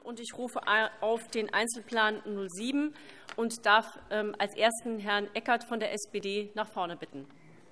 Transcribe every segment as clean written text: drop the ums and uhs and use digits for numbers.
und ich rufe auf den Einzelplan 07 und darf als Ersten Herrn Eckert von der SPD nach vorne bitten.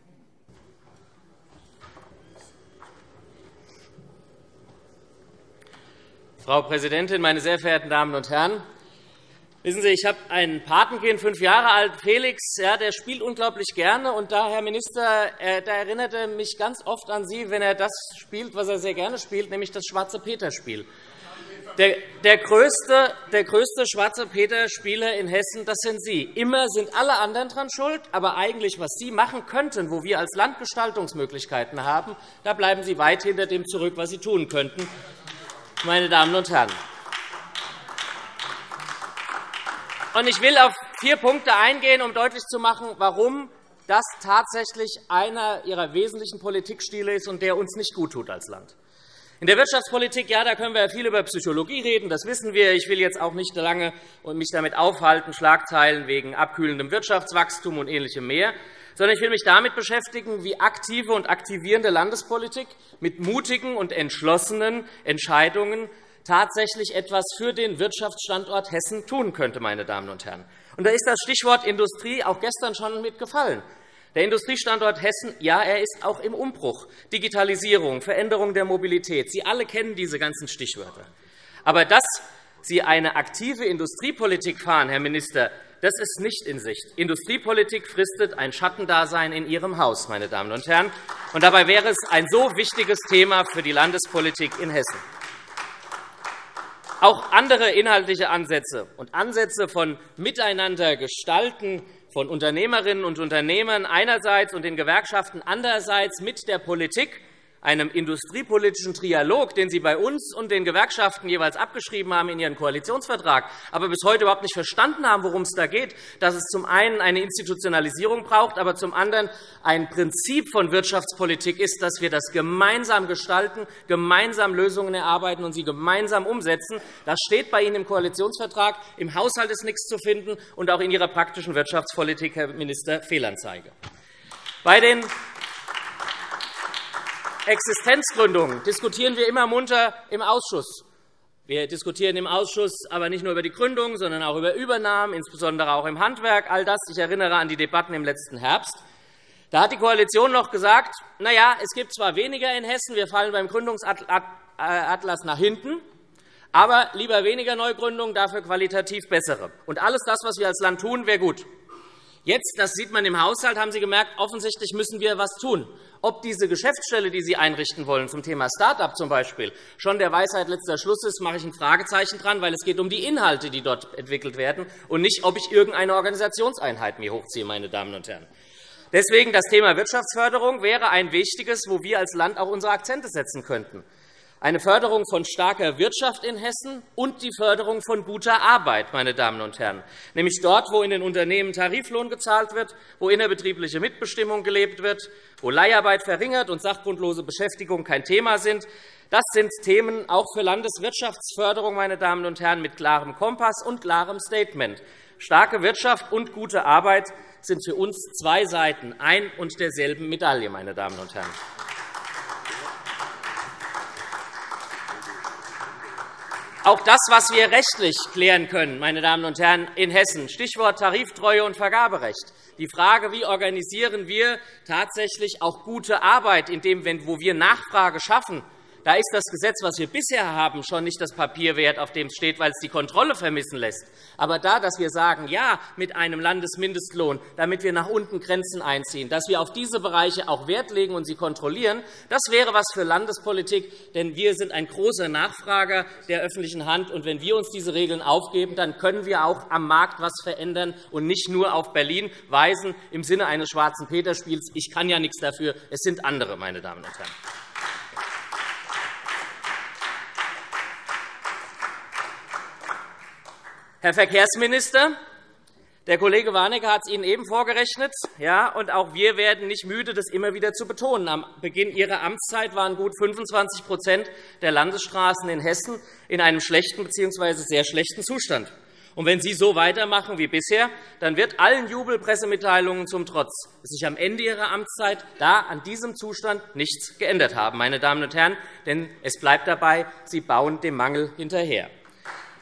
Frau Präsidentin, meine sehr verehrten Damen und Herren! Wissen Sie, ich habe ein Patenkind, 5 Jahre alt, Felix, der spielt unglaublich gerne. Und da, Herr Minister, da erinnert er mich ganz oft an Sie, wenn er das spielt, was er sehr gerne spielt, nämlich das Schwarze-Peter-Spiel. Der größte Schwarze-Peter-Spieler in Hessen, das sind Sie. Immer sind alle anderen daran schuld, aber eigentlich, was Sie machen könnten, wo wir als Land Gestaltungsmöglichkeiten haben, da bleiben Sie weit hinter dem zurück, was Sie tun könnten, meine Damen und Herren. Ich will auf 4 Punkte eingehen, um deutlich zu machen, warum das tatsächlich einer Ihrer wesentlichen Politikstile ist und der uns nicht gut tut als Land. In der Wirtschaftspolitik, da können wir viel über Psychologie reden, das wissen wir. Ich will jetzt auch nicht lange mich damit aufhalten, Schlagzeilen wegen abkühlendem Wirtschaftswachstum und Ähnlichem mehr, sondern ich will mich damit beschäftigen, wie aktive und aktivierende Landespolitik mit mutigen und entschlossenen Entscheidungen tatsächlich etwas für den Wirtschaftsstandort Hessen tun könnte, meine Damen und Herren. Und da ist das Stichwort Industrie auch gestern schon mitgefallen. Der Industriestandort Hessen, er ist auch im Umbruch. Digitalisierung, Veränderung der Mobilität. Sie alle kennen diese ganzen Stichwörter. Aber dass Sie eine aktive Industriepolitik fahren, Herr Minister, das ist nicht in Sicht. Industriepolitik fristet ein Schattendasein in Ihrem Haus, meine Damen und Herren. Und dabei wäre es ein so wichtiges Thema für die Landespolitik in Hessen. Auch andere inhaltliche Ansätze und Ansätze von Miteinander gestalten von Unternehmerinnen und Unternehmern einerseits und den Gewerkschaften andererseits mit der Politik, einem industriepolitischen Trialog, den Sie bei uns und den Gewerkschaften jeweils abgeschrieben haben in Ihren Koalitionsvertrag, aber bis heute überhaupt nicht verstanden haben, worum es da geht, dass es zum einen eine Institutionalisierung braucht, aber zum anderen ein Prinzip von Wirtschaftspolitik ist, dass wir das gemeinsam gestalten, gemeinsam Lösungen erarbeiten und sie gemeinsam umsetzen. Das steht bei Ihnen im Koalitionsvertrag. Im Haushalt ist nichts zu finden, und auch in Ihrer praktischen Wirtschaftspolitik, Herr Minister, Fehlanzeige. Bei den Existenzgründungen diskutieren wir immer munter im Ausschuss. Wir diskutieren im Ausschuss aber nicht nur über die Gründung, sondern auch über Übernahmen, insbesondere auch im Handwerk. All das, ich erinnere an die Debatten im letzten Herbst. Da hat die Koalition noch gesagt, es gibt zwar weniger in Hessen, wir fallen beim Gründungsatlas nach hinten, aber lieber weniger Neugründungen, dafür qualitativ bessere. Und alles das, was wir als Land tun, wäre gut. Jetzt, das sieht man im Haushalt, haben Sie gemerkt, offensichtlich müssen wir etwas tun. Ob diese Geschäftsstelle, die Sie einrichten wollen, zum Thema Start-up zum Beispiel, schon der Weisheit letzter Schluss ist, mache ich ein Fragezeichen dran, weil es geht um die Inhalte, die dort entwickelt werden, und nicht, ob ich irgendeine Organisationseinheit mir hochziehe, meine Damen und Herren. Deswegen das Thema Wirtschaftsförderung wäre ein wichtiges, wo wir als Land auch unsere Akzente setzen könnten. Eine Förderung von starker Wirtschaft in Hessen und die Förderung von guter Arbeit, meine Damen und Herren, nämlich dort, wo in den Unternehmen Tariflohn gezahlt wird, wo innerbetriebliche Mitbestimmung gelebt wird, wo Leiharbeit verringert und sachgrundlose Beschäftigung kein Thema sind. Das sind Themen auch für Landeswirtschaftsförderung, meine Damen und Herren, mit klarem Kompass und klarem Statement. Starke Wirtschaft und gute Arbeit sind für uns 2 Seiten ein und derselben Medaille, meine Damen und Herren. Auch das, was wir rechtlich klären können, meine Damen und Herren, in Hessen, Stichwort Tariftreue und Vergaberecht, die Frage, wie organisieren wir tatsächlich auch gute Arbeit, wo wir Nachfrage schaffen. Da ist das Gesetz, das wir bisher haben, schon nicht das Papier wert, auf dem es steht, weil es die Kontrolle vermissen lässt. Aber dass wir sagen, ja, mit einem Landesmindestlohn, damit wir nach unten Grenzen einziehen, dass wir auf diese Bereiche auch Wert legen und sie kontrollieren, das wäre etwas für Landespolitik, denn wir sind ein großer Nachfrager der öffentlichen Hand. Und wenn wir uns diese Regeln aufgeben, dann können wir auch am Markt etwas verändern und nicht nur auf Berlin weisen im Sinne eines Schwarzen-Peter-Spiels. Ich kann ja nichts dafür, es sind andere, meine Damen und Herren. Herr Verkehrsminister, der Kollege Warnecke hat es Ihnen eben vorgerechnet, und auch wir werden nicht müde, das immer wieder zu betonen. Am Beginn Ihrer Amtszeit waren gut 25% der Landesstraßen in Hessen in einem schlechten bzw. sehr schlechten Zustand. Und wenn Sie so weitermachen wie bisher, dann wird allen Jubelpressemitteilungen zum Trotz sich am Ende Ihrer Amtszeit an diesem Zustand nichts geändert haben, meine Damen und Herren, denn es bleibt dabei, Sie bauen dem Mangel hinterher.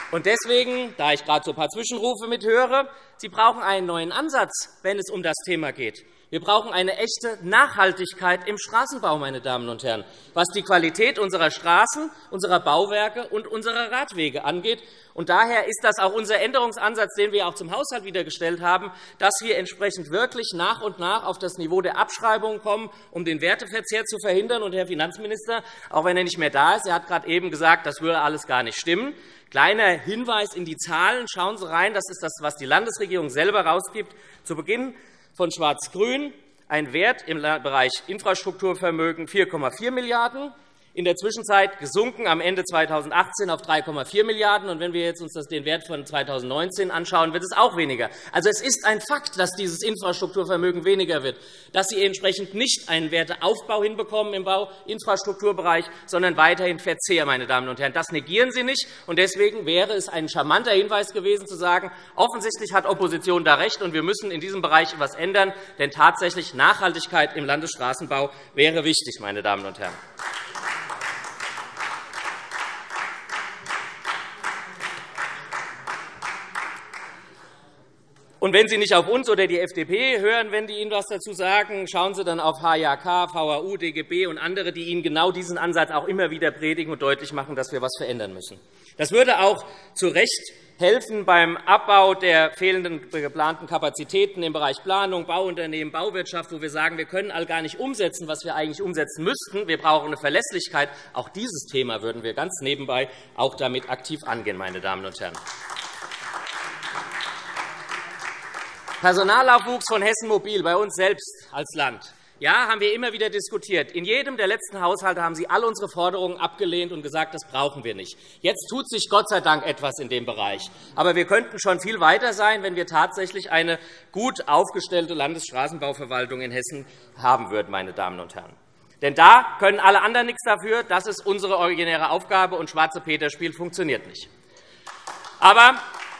Und deswegen, da ich gerade so ein paar Zwischenrufe mithöre, Sie brauchen einen neuen Ansatz, wenn es um das Thema geht. Wir brauchen eine echte Nachhaltigkeit im Straßenbau, meine Damen und Herren, was die Qualität unserer Straßen, unserer Bauwerke und unserer Radwege angeht. Und daher ist das auch unser Änderungsansatz, den wir auch zum Haushalt wieder gestellt haben, dass wir entsprechend wirklich nach und nach auf das Niveau der Abschreibungen kommen, um den Werteverzehr zu verhindern. Und, Herr Finanzminister, auch wenn er nicht mehr da ist, er hat gerade eben gesagt, das würde alles gar nicht stimmen. Kleiner Hinweis in die Zahlen. Schauen Sie rein. Das ist das, was die Landesregierung selber herausgibt. Zu Beginn von Schwarz-Grün ein Wert im Bereich Infrastrukturvermögen 4,4 Milliarden €, in der Zwischenzeit gesunken am Ende 2018 auf 3,4 Milliarden €. Und wenn wir uns jetzt den Wert von 2019 anschauen, wird es auch weniger. Also, es ist ein Fakt, dass dieses Infrastrukturvermögen weniger wird, dass Sie entsprechend nicht einen Werteaufbau hinbekommen im Bauinfrastrukturbereich, sondern weiterhin Verzehr, meine Damen und Herren. Das negieren Sie nicht. Und deswegen wäre es ein charmanter Hinweis gewesen, zu sagen, offensichtlich hat Opposition da recht, und wir müssen in diesem Bereich etwas ändern. Denn tatsächlich Nachhaltigkeit im Landesstraßenbau wäre wichtig, meine Damen und Herren. Und wenn Sie nicht auf uns oder die FDP hören, wenn die Ihnen etwas dazu sagen, schauen Sie dann auf HJK, VHU, DGB und andere, die Ihnen genau diesen Ansatz auch immer wieder predigen und deutlich machen, dass wir etwas verändern müssen. Das würde auch zu Recht helfen beim Abbau der fehlenden geplanten Kapazitäten im Bereich Planung, Bauunternehmen, Bauwirtschaft, wo wir sagen, wir können all gar nicht umsetzen, was wir eigentlich umsetzen müssten. Wir brauchen eine Verlässlichkeit. Auch dieses Thema würden wir ganz nebenbei auch damit aktiv angehen, meine Damen und Herren. Personalaufwuchs von Hessen Mobil bei uns selbst als Land. Ja, haben wir immer wieder diskutiert. In jedem der letzten Haushalte haben Sie all unsere Forderungen abgelehnt und gesagt, das brauchen wir nicht. Jetzt tut sich Gott sei Dank etwas in dem Bereich. Aber wir könnten schon viel weiter sein, wenn wir tatsächlich eine gut aufgestellte Landesstraßenbauverwaltung in Hessen haben würden, meine Damen und Herren. Denn da können alle anderen nichts dafür. Das ist unsere originäre Aufgabe, und Schwarze-Peter-Spiel funktioniert nicht. Aber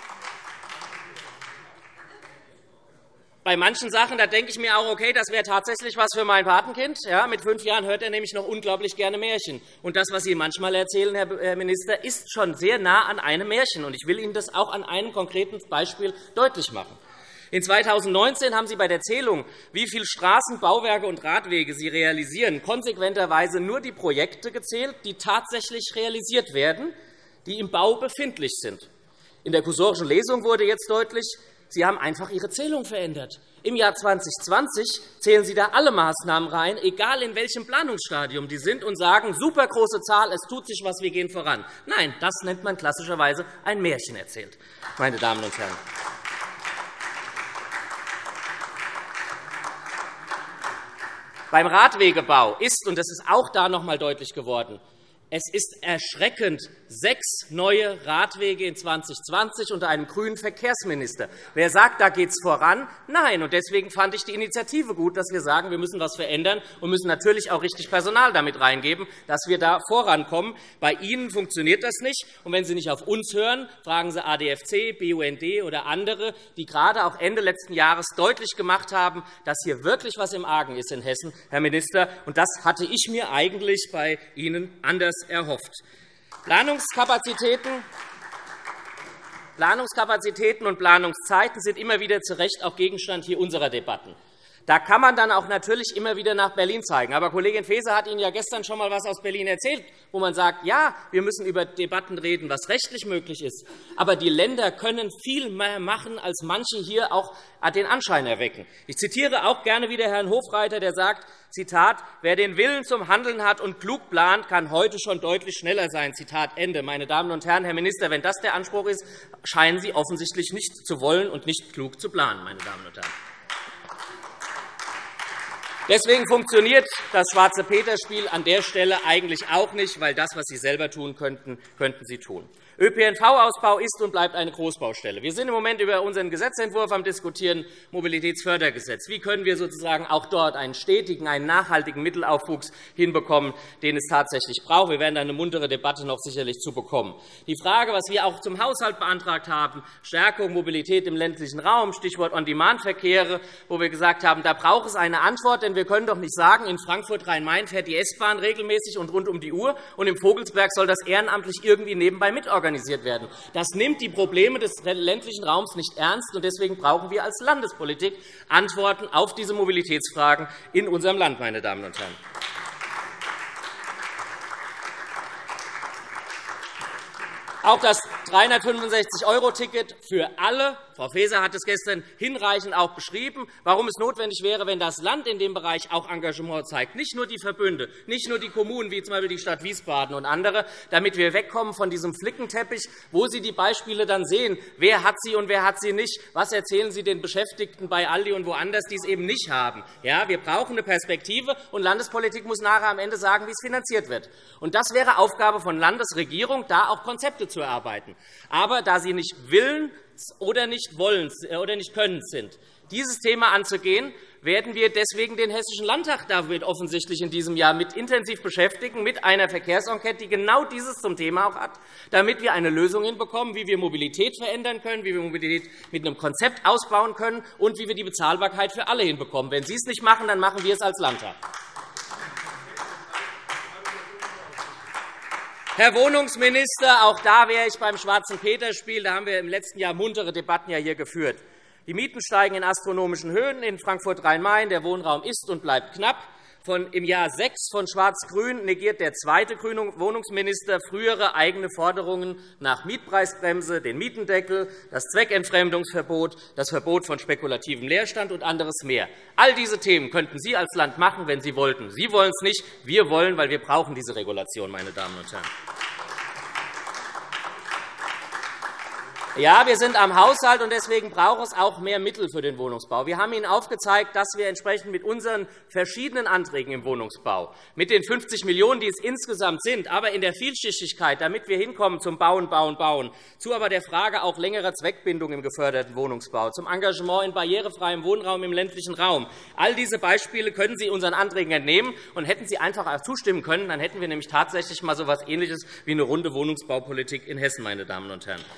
bei manchen Sachen da denke ich mir auch, okay, das wäre tatsächlich etwas für mein Patenkind. Ja, mit 5 Jahren hört er nämlich noch unglaublich gerne Märchen. Und das, was Sie manchmal erzählen, Herr Minister, ist schon sehr nah an einem Märchen. Und ich will Ihnen das auch an einem konkreten Beispiel deutlich machen. In 2019 haben Sie bei der Zählung, wie viele Straßen, Bauwerke und Radwege Sie realisieren, konsequenterweise nur die Projekte gezählt, die tatsächlich realisiert werden, die im Bau befindlich sind. In der kursorischen Lesung wurde jetzt deutlich, Sie haben einfach Ihre Zählung verändert. Im Jahr 2020 zählen Sie da alle Maßnahmen rein, egal in welchem Planungsstadium die sind, und sagen, super große Zahl, es tut sich was, wir gehen voran. Nein, das nennt man klassischerweise ein Märchen erzählt, meine Damen und Herren. Beim Radwegebau ist, und das ist auch da noch einmal deutlich geworden, es ist erschreckend, 6 neue Radwege in 2020 unter einem grünen Verkehrsminister. Wer sagt, da geht es voran? Nein. Und deswegen fand ich die Initiative gut, dass wir sagen, wir müssen etwas verändern und müssen natürlich auch richtig Personal damit reingeben, dass wir da vorankommen. Bei Ihnen funktioniert das nicht. Und wenn Sie nicht auf uns hören, fragen Sie ADFC, BUND oder andere, die gerade auch Ende letzten Jahres deutlich gemacht haben, dass hier wirklich etwas im Argen ist in Hessen, Herr Minister. Und das hatte ich mir eigentlich bei Ihnen anders erhofft. Planungskapazitäten und Planungszeiten sind immer wieder zu Recht auch Gegenstand hier unserer Debatten. Da kann man dann auch natürlich immer wieder nach Berlin zeigen. Aber Kollegin Faeser hat Ihnen ja gestern schon einmal etwas aus Berlin erzählt, wo man sagt, ja, wir müssen über Debatten reden, was rechtlich möglich ist. Aber die Länder können viel mehr machen, als manche hier auch den Anschein erwecken. Ich zitiere auch gerne wieder Herrn Hofreiter, der sagt, Zitat, wer den Willen zum Handeln hat und klug plant, kann heute schon deutlich schneller sein. Zitat Ende. Meine Damen und Herren, Herr Minister, wenn das der Anspruch ist, scheinen Sie offensichtlich nicht zu wollen und nicht klug zu planen, meine Damen und Herren. Deswegen funktioniert das Schwarze-Peter-Spiel an der Stelle eigentlich auch nicht, weil das, was Sie selber tun könnten, könnten Sie tun. ÖPNV-Ausbau ist und bleibt eine Großbaustelle. Wir sind im Moment über unseren Gesetzentwurf am Diskutieren, Mobilitätsfördergesetz. Wie können wir sozusagen auch dort einen stetigen, einen nachhaltigen Mittelaufwuchs hinbekommen, den es tatsächlich braucht? Wir werden da eine muntere Debatte noch sicherlich zu bekommen. Die Frage, was wir auch zum Haushalt beantragt haben, Stärkung Mobilität im ländlichen Raum, Stichwort On-Demand-Verkehre, wo wir gesagt haben, da braucht es eine Antwort, denn wir können doch nicht sagen, in Frankfurt-Rhein-Main fährt die S-Bahn regelmäßig und rund um die Uhr, und im Vogelsberg soll das ehrenamtlich irgendwie nebenbei mitorganisiert organisiert werden. Das nimmt die Probleme des ländlichen Raums nicht ernst, und deswegen brauchen wir als Landespolitik Antworten auf diese Mobilitätsfragen in unserem Land, meine Damen und Herren. Auch das 365-€-Ticket für alle. Frau Faeser hat es gestern hinreichend auch beschrieben, warum es notwendig wäre, wenn das Land in dem Bereich auch Engagement zeigt, nicht nur die Verbünde, nicht nur die Kommunen, wie z. B. die Stadt Wiesbaden und andere, damit wir wegkommen von diesem Flickenteppich, wo Sie die Beispiele dann sehen, wer hat sie und wer hat sie nicht, was erzählen Sie den Beschäftigten bei Aldi und woanders, die es eben nicht haben. Ja, wir brauchen eine Perspektive, und Landespolitik muss nachher am Ende sagen, wie es finanziert wird. Und das wäre Aufgabe von Landesregierung, da auch Konzepte zu erarbeiten. Aber da Sie nicht willens oder nicht wollens oder nicht können sind, dieses Thema anzugehen, werden wir deswegen den Hessischen Landtag damit offensichtlich in diesem Jahr mit intensiv beschäftigen, mit einer Verkehrsenquete, die genau dieses zum Thema auch hat, damit wir eine Lösung hinbekommen, wie wir Mobilität verändern können, wie wir Mobilität mit einem Konzept ausbauen können und wie wir die Bezahlbarkeit für alle hinbekommen. Wenn Sie es nicht machen, dann machen wir es als Landtag. Herr Wohnungsminister, auch da wäre ich beim Schwarzen-Peter-Spiel. Da haben wir im letzten Jahr muntere Debatten hier geführt. Die Mieten steigen in astronomischen Höhen in Frankfurt-Rhein-Main. Der Wohnraum ist und bleibt knapp. Im Jahr 6 von Schwarz-Grün negiert der zweite grüne Wohnungsminister frühere eigene Forderungen nach Mietpreisbremse, den Mietendeckel, das Zweckentfremdungsverbot, das Verbot von spekulativem Leerstand und anderes mehr. All diese Themen könnten Sie als Land machen, wenn Sie wollten. Sie wollen es nicht. Wir wollen, weil wir brauchen diese Regulation, meine Damen und Herren. Ja, wir sind am Haushalt, und deswegen braucht es auch mehr Mittel für den Wohnungsbau. Wir haben Ihnen aufgezeigt, dass wir entsprechend mit unseren verschiedenen Anträgen im Wohnungsbau, mit den 50 Millionen €, die es insgesamt sind, aber in der Vielschichtigkeit, damit wir hinkommen zum Bauen, Bauen, Bauen, zu aber der Frage auch längerer Zweckbindung im geförderten Wohnungsbau, zum Engagement in barrierefreiem Wohnraum im ländlichen Raum. All diese Beispiele können Sie unseren Anträgen entnehmen, und hätten Sie einfach zustimmen können, dann hätten wir nämlich tatsächlich einmal so etwas Ähnliches wie eine runde Wohnungsbaupolitik in Hessen, meine Damen und Herren.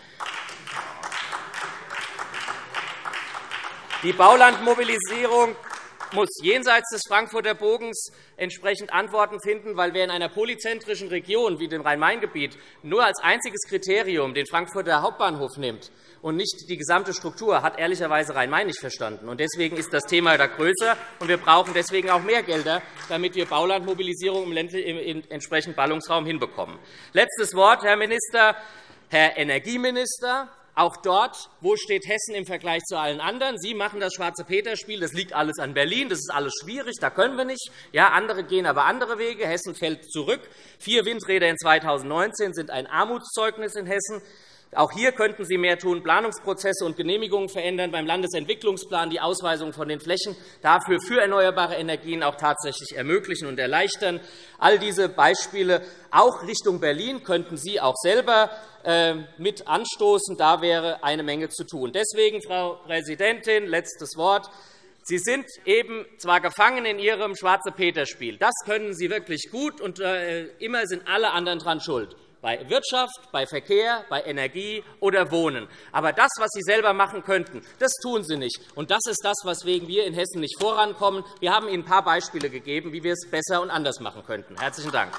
Die Baulandmobilisierung muss jenseits des Frankfurter Bogens entsprechend Antworten finden, weil wer in einer polyzentrischen Region wie dem Rhein-Main-Gebiet nur als einziges Kriterium den Frankfurter Hauptbahnhof nimmt und nicht die gesamte Struktur, hat ehrlicherweise Rhein-Main nicht verstanden. Deswegen ist das Thema da größer, und wir brauchen deswegen auch mehr Gelder, damit wir Baulandmobilisierung im entsprechenden Ballungsraum hinbekommen. Letztes Wort, Herr Minister, Herr Energieminister. Auch dort, wo steht Hessen im Vergleich zu allen anderen? Sie machen das Schwarze-Peter-Spiel. Das liegt alles an Berlin. Das ist alles schwierig. Da können wir nicht. Ja, andere gehen aber andere Wege. Hessen fällt zurück. 4 Windräder in 2019 sind ein Armutszeugnis in Hessen. Auch hier könnten Sie mehr tun, Planungsprozesse und Genehmigungen verändern, beim Landesentwicklungsplan die Ausweisung von den Flächen dafür für erneuerbare Energien auch tatsächlich ermöglichen und erleichtern. All diese Beispiele auch Richtung Berlin könnten Sie auch selber mit anstoßen. Da wäre eine Menge zu tun. Deswegen, Frau Präsidentin, letztes Wort. Sie sind eben zwar gefangen in Ihrem Schwarze-Peter-Spiel. Das können Sie wirklich gut, und immer sind alle anderen daran schuld. Bei Wirtschaft, bei Verkehr, bei Energie oder Wohnen. Aber das, was Sie selber machen könnten, das tun Sie nicht. Und das ist das, weswegen wir in Hessen nicht vorankommen. Wir haben Ihnen ein paar Beispiele gegeben, wie wir es besser und anders machen könnten. Herzlichen Dank.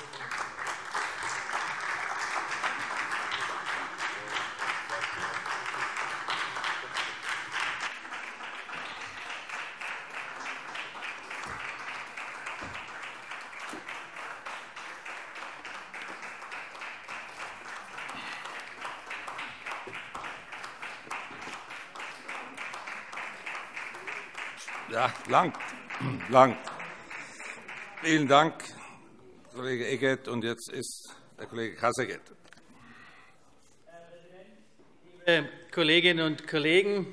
Ja, lang. Vielen Dank, Kollege Eckert. Und jetzt ist der Kollege Kasseckert. Liebe Kolleginnen und Kollegen,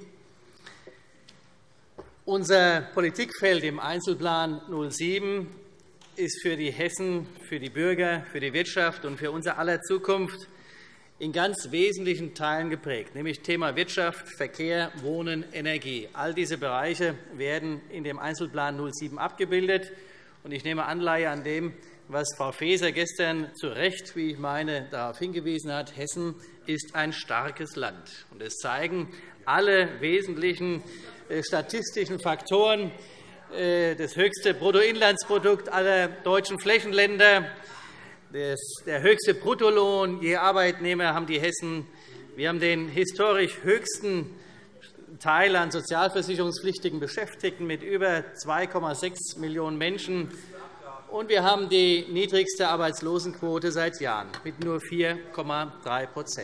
unser Politikfeld im Einzelplan 07 ist für die Hessen, für die Bürger, für die Wirtschaft und für unser aller Zukunft in ganz wesentlichen Teilen geprägt, nämlich Thema Wirtschaft, Verkehr, Wohnen, Energie. All diese Bereiche werden in dem Einzelplan 07 abgebildet. Ich nehme Anleihe an dem, was Frau Faeser gestern zu Recht, wie ich meine, darauf hingewiesen hat. Hessen ist ein starkes Land. Es zeigen alle wesentlichen statistischen Faktoren, das höchste Bruttoinlandsprodukt aller deutschen Flächenländer, der höchste Bruttolohn je Arbeitnehmer haben die Hessen. Wir haben den historisch höchsten Teil an sozialversicherungspflichtigen Beschäftigten mit über 2,6 Millionen Menschen. Und wir haben die niedrigste Arbeitslosenquote seit Jahren mit nur 4,3 %.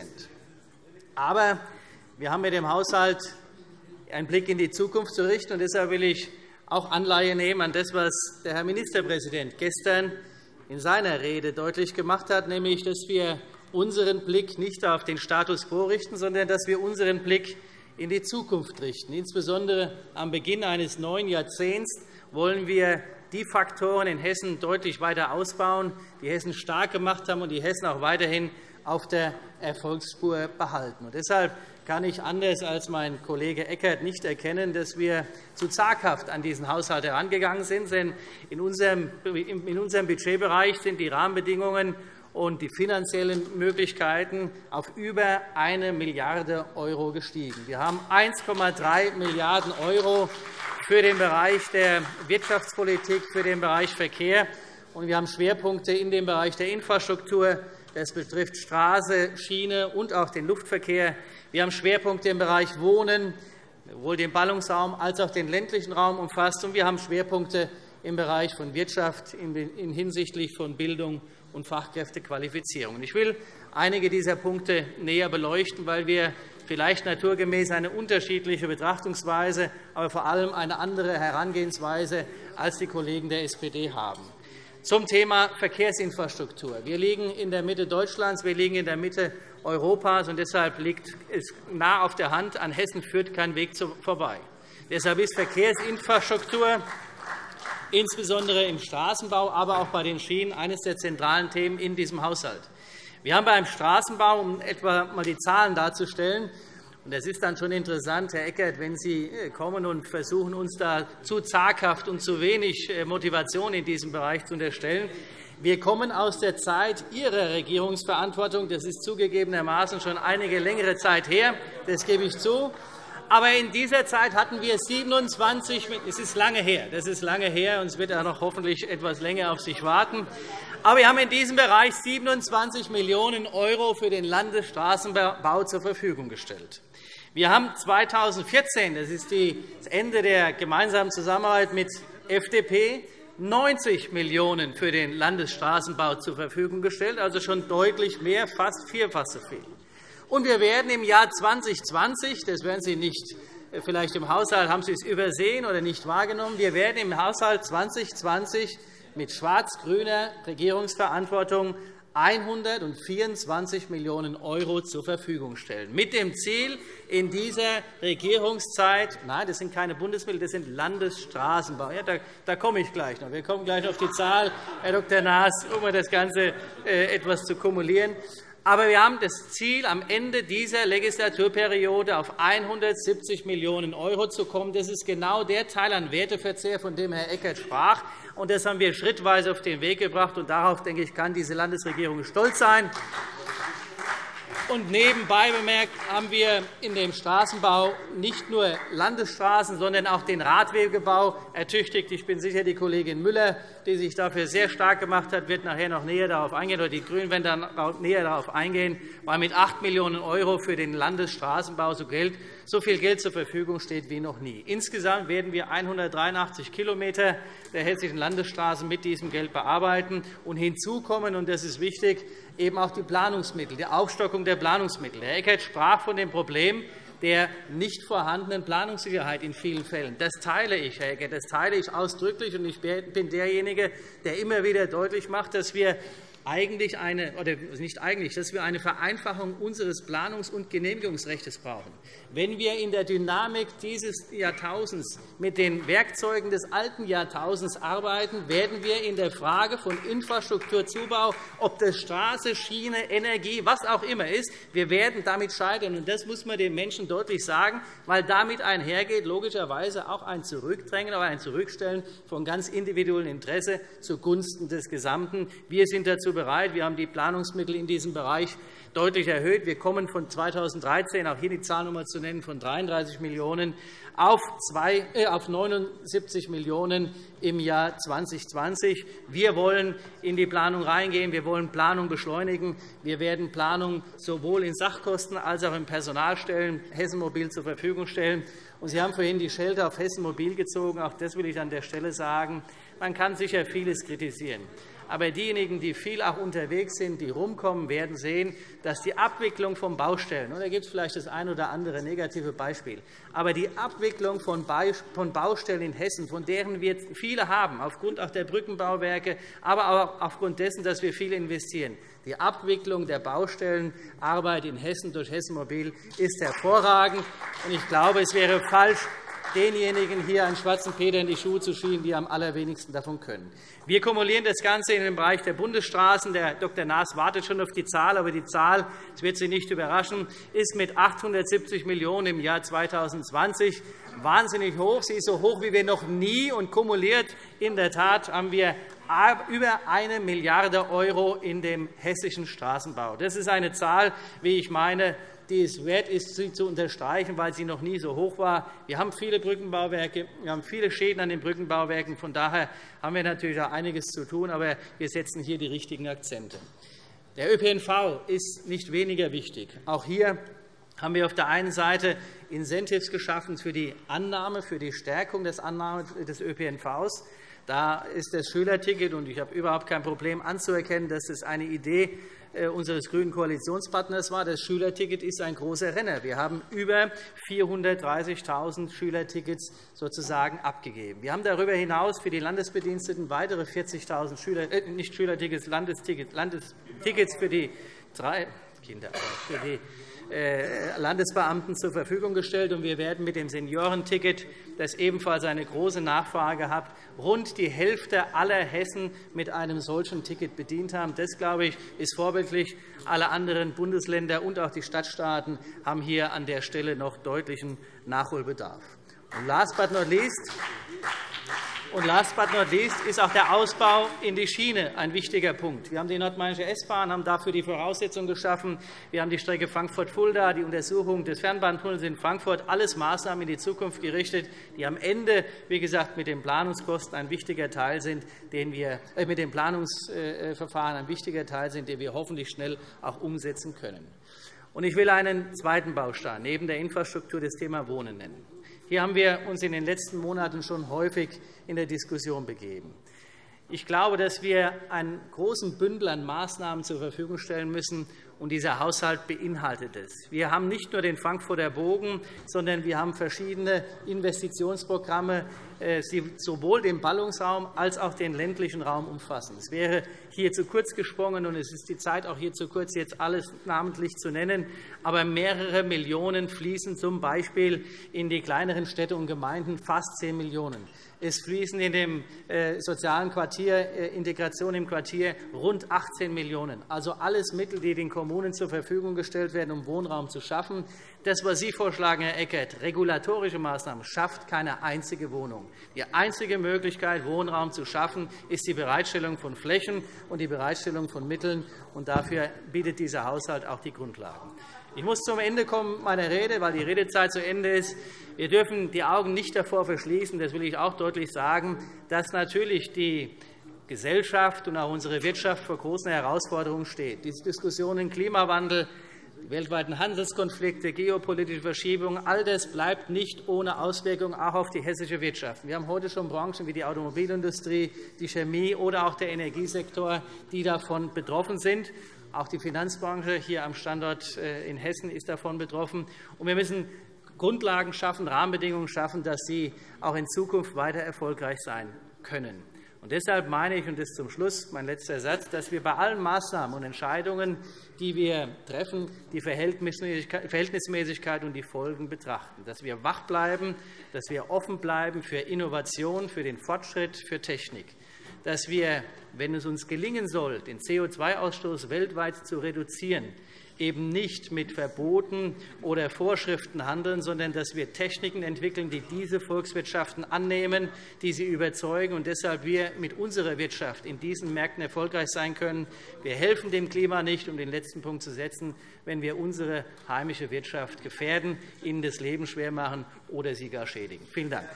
Aber wir haben mit dem Haushalt einen Blick in die Zukunft zu richten. Und deshalb will ich auch Anleihe nehmen an das, was der Herr Ministerpräsident gestern in seiner Rede deutlich gemacht hat, nämlich, dass wir unseren Blick nicht auf den Status quo richten, sondern dass wir unseren Blick in die Zukunft richten. Insbesondere am Beginn eines neuen Jahrzehnts wollen wir die Faktoren in Hessen deutlich weiter ausbauen, die Hessen stark gemacht haben und die Hessen auch weiterhin auf der Erfolgsspur behalten. Und deshalb kann ich anders als mein Kollege Eckert nicht erkennen, dass wir zu zaghaft an diesen Haushalt herangegangen sind. Denn in unserem Budgetbereich sind die Rahmenbedingungen und die finanziellen Möglichkeiten auf über 1 Milliarde € gestiegen. Wir haben 1,3 Milliarden € für den Bereich der Wirtschaftspolitik, für den Bereich Verkehr. Und wir haben Schwerpunkte in dem Bereich der Infrastruktur. Das betrifft Straße, Schiene und auch den Luftverkehr. Wir haben Schwerpunkte im Bereich Wohnen, sowohl den Ballungsraum als auch den ländlichen Raum umfasst. Und wir haben Schwerpunkte im Bereich von Wirtschaft hinsichtlich von Bildung und Fachkräftequalifizierung. Ich will einige dieser Punkte näher beleuchten, weil wir vielleicht naturgemäß eine unterschiedliche Betrachtungsweise, aber vor allem eine andere Herangehensweise als die Kollegen der SPD haben. Zum Thema Verkehrsinfrastruktur. Wir liegen in der Mitte Deutschlands, wir liegen in der Mitte Europas, und deshalb liegt es nah auf der Hand, an Hessen führt kein Weg vorbei. Deshalb ist Verkehrsinfrastruktur insbesondere im Straßenbau, aber auch bei den Schienen eines der zentralen Themen in diesem Haushalt. Wir haben beim Straßenbau, um etwa einmal die Zahlen darzustellen, und das ist dann schon interessant, Herr Eckert, wenn Sie kommen und versuchen, uns da zu zaghaft und zu wenig Motivation in diesem Bereich zu unterstellen. Wir kommen aus der Zeit Ihrer Regierungsverantwortung. Das ist zugegebenermaßen schon einige längere Zeit her. Das gebe ich zu. Aber in dieser Zeit hatten wir 27 – es ist lange her, das ist lange her, und es wird auch noch hoffentlich etwas länger auf sich warten. Aber wir haben in diesem Bereich 27 Millionen € für den Landesstraßenbau zur Verfügung gestellt. Wir haben 2014, das ist das Ende der gemeinsamen Zusammenarbeit mit FDP, 90 Millionen € für den Landesstraßenbau zur Verfügung gestellt, also schon deutlich mehr, fast vierfach so viel. Und wir werden im Jahr 2020, das werden Sie nicht, vielleicht im Haushalt haben Sie es übersehen oder nicht wahrgenommen, wir werden im Haushalt 2020 mit schwarz-grüner Regierungsverantwortung 124 Millionen € zur Verfügung stellen, mit dem Ziel, in dieser Regierungszeit – nein, das sind keine Bundesmittel, das sind Landesstraßenbau. Ja, da komme ich gleich noch. Wir kommen gleich auf die Zahl, Herr Dr. Naas, um das Ganze etwas zu kumulieren. Aber wir haben das Ziel, am Ende dieser Legislaturperiode auf 170 Millionen € zu kommen. Das ist genau der Teil an Werteverzehr, von dem Herr Eckert sprach. Und das haben wir schrittweise auf den Weg gebracht. Und darauf, denke ich, kann diese Landesregierung stolz sein. Und nebenbei bemerkt haben wir in dem Straßenbau nicht nur Landesstraßen, sondern auch den Radwegebau ertüchtigt. Ich bin sicher, die Kollegin Müller, die sich dafür sehr stark gemacht hat, wird nachher noch näher darauf eingehen, oder die GRÜNEN werden dann näher darauf eingehen, weil mit 8 Millionen € für den Landesstraßenbau so viel Geld zur Verfügung steht wie noch nie. Insgesamt werden wir 183 Kilometer der hessischen Landesstraßen mit diesem Geld bearbeiten. Und hinzu kommen, und das ist wichtig, eben auch die Planungsmittel, die Aufstockung der Planungsmittel. Herr Eckert sprach von dem Problem der nicht vorhandenen Planungssicherheit in vielen Fällen. Das teile ich, Herr Eckert, das teile ich ausdrücklich. Und ich bin derjenige, der immer wieder deutlich macht, dass wir dass wir eine Vereinfachung unseres Planungs- und Genehmigungsrechts brauchen. Wenn wir in der Dynamik dieses Jahrtausends mit den Werkzeugen des alten Jahrtausends arbeiten, werden wir in der Frage von Infrastrukturzubau, ob das Straße, Schiene, Energie, was auch immer ist, wir werden damit scheitern. Und das muss man den Menschen deutlich sagen, weil damit einhergeht logischerweise auch ein Zurückdrängen, aber ein Zurückstellen von ganz individuellem Interesse zugunsten des Gesamten. Wir sind dazu bereit. Wir haben die Planungsmittel in diesem Bereich deutlich erhöht. Wir kommen von 2013, auch hier die Zahl noch einmal zu nennen, von 33 Millionen € auf 79 Millionen € im Jahr 2020. Wir wollen in die Planung reingehen. Wir wollen Planung beschleunigen. Wir werden Planung sowohl in Sachkosten als auch in Personalstellen Hessen Mobil zur Verfügung stellen. Sie haben vorhin die Schelte auf Hessen Mobil gezogen. Auch das will ich an der Stelle sagen. Man kann sicher vieles kritisieren. Aber diejenigen, die viel auch unterwegs sind, die rumkommen, werden sehen, dass die Abwicklung von Baustellen, und da gibt es vielleicht das ein oder andere negative Beispiel, aber die Abwicklung von Baustellen in Hessen, von deren wir viele haben, aufgrund auch der Brückenbauwerke, aber auch aufgrund dessen, dass wir viel investieren, die Abwicklung der Baustellenarbeit in Hessen durch Hessen Mobil ist hervorragend. Ich glaube, es wäre falsch, denjenigen hier einen schwarzen Peter in die Schuhe zu schieben, die am allerwenigsten davon können. Wir kumulieren das Ganze in den Bereich der Bundesstraßen. Der Dr. Naas wartet schon auf die Zahl, aber die Zahl, das wird Sie nicht überraschen, ist mit 870 Millionen € im Jahr 2020 wahnsinnig hoch. Sie ist so hoch wie wir noch nie, und kumuliert in der Tat haben wir über 1 Milliarde € in dem hessischen Straßenbau. Das ist eine Zahl, wie ich meine, die es wert ist, sie zu unterstreichen, weil sie noch nie so hoch war. Wir haben viele Brückenbauwerke, wir haben viele Schäden an den Brückenbauwerken. Von daher haben wir natürlich auch einiges zu tun, aber wir setzen hier die richtigen Akzente. Der ÖPNV ist nicht weniger wichtig. Auch hier haben wir auf der einen Seite Incentives geschaffen für die Annahme, für die Stärkung des Annahme des ÖPNVs. Da ist das Schülerticket, und ich habe überhaupt kein Problem anzuerkennen, dass es eine Idee unseres grünen Koalitionspartners war. Das Schülerticket ist ein großer Renner. Wir haben über 430.000 Schülertickets sozusagen abgegeben. Wir haben darüber hinaus für die Landesbediensteten weitere 40.000 nicht Schülertickets, Landestickets für die Landesbeamten zur Verfügung gestellt. Und wir werden mit dem Seniorenticket, das ebenfalls eine große Nachfrage hat, rund die Hälfte aller Hessen mit einem solchen Ticket bedient haben. Das, glaube ich, ist vorbildlich. Alle anderen Bundesländer und auch die Stadtstaaten haben hier an der Stelle noch deutlichen Nachholbedarf. Und last but not least ist auch der Ausbau in die Schiene ein wichtiger Punkt. Wir haben die Nordmainische S-Bahn, haben dafür die Voraussetzungen geschaffen. Wir haben die Strecke Frankfurt-Fulda, die Untersuchung des Fernbahntunnels in Frankfurt, alles Maßnahmen in die Zukunft gerichtet, die am Ende, wie gesagt, mit den Planungskosten ein wichtiger Teil sind, den wir mit dem Planungsverfahren ein wichtiger Teil sind, den wir hoffentlich schnell auch umsetzen können. Und ich will einen zweiten Baustein neben der Infrastruktur das Thema Wohnen nennen. Hier haben wir uns in den letzten Monaten schon häufig in der Diskussion begeben. Ich glaube, dass wir einen großen Bündel an Maßnahmen zur Verfügung stellen müssen, und dieser Haushalt beinhaltet es. Wir haben nicht nur den Frankfurter Bogen, sondern wir haben verschiedene Investitionsprogramme, die sowohl den Ballungsraum als auch den ländlichen Raum umfassen. Es wäre hier zu kurz gesprungen, und es ist die Zeit auch hier zu kurz, jetzt alles namentlich zu nennen. Aber mehrere Millionen fließen z.B. in die kleineren Städte und Gemeinden, fast 10 Millionen €. Es fließen in dem sozialen Quartier, Integration im Quartier, rund 18 Millionen €. Also alles Mittel, die den Kommunen zur Verfügung gestellt werden, um Wohnraum zu schaffen. Das, was Sie vorschlagen, Herr Eckert, regulatorische Maßnahmen, schafft keine einzige Wohnung. Die einzige Möglichkeit, Wohnraum zu schaffen, ist die Bereitstellung von Flächen und die Bereitstellung von Mitteln. Und dafür bietet dieser Haushalt auch die Grundlagen. Ich muss zum Ende kommen meiner Rede, weil die Redezeit zu Ende ist. Wir dürfen die Augen nicht davor verschließen, das will ich auch deutlich sagen, dass natürlich die Gesellschaft und auch unsere Wirtschaft vor großen Herausforderungen steht. Die Diskussionen Klimawandel, die weltweiten Handelskonflikte, geopolitische Verschiebungen, all das bleibt nicht ohne Auswirkungen auch auf die hessische Wirtschaft. Wir haben heute schon Branchen wie die Automobilindustrie, die Chemie oder auch der Energiesektor, die davon betroffen sind. Auch die Finanzbranche hier am Standort in Hessen ist davon betroffen. Wir müssen Grundlagen schaffen, Rahmenbedingungen schaffen, dass sie auch in Zukunft weiter erfolgreich sein können. Und deshalb meine ich, und das ist zum Schluss mein letzter Satz, dass wir bei allen Maßnahmen und Entscheidungen, die wir treffen, die Verhältnismäßigkeit und die Folgen betrachten, dass wir wach bleiben, dass wir offen bleiben für Innovation, für den Fortschritt, für Technik, dass wir, wenn es uns gelingen soll, den CO2-Ausstoß weltweit zu reduzieren, eben nicht mit Verboten oder Vorschriften handeln, sondern dass wir Techniken entwickeln, die diese Volkswirtschaften annehmen, die sie überzeugen, und deshalb wir mit unserer Wirtschaft in diesen Märkten erfolgreich sein können. Wir helfen dem Klima nicht, um den letzten Punkt zu setzen, wenn wir unsere heimische Wirtschaft gefährden, ihnen das Leben schwer machen oder sie gar schädigen. Vielen Dank.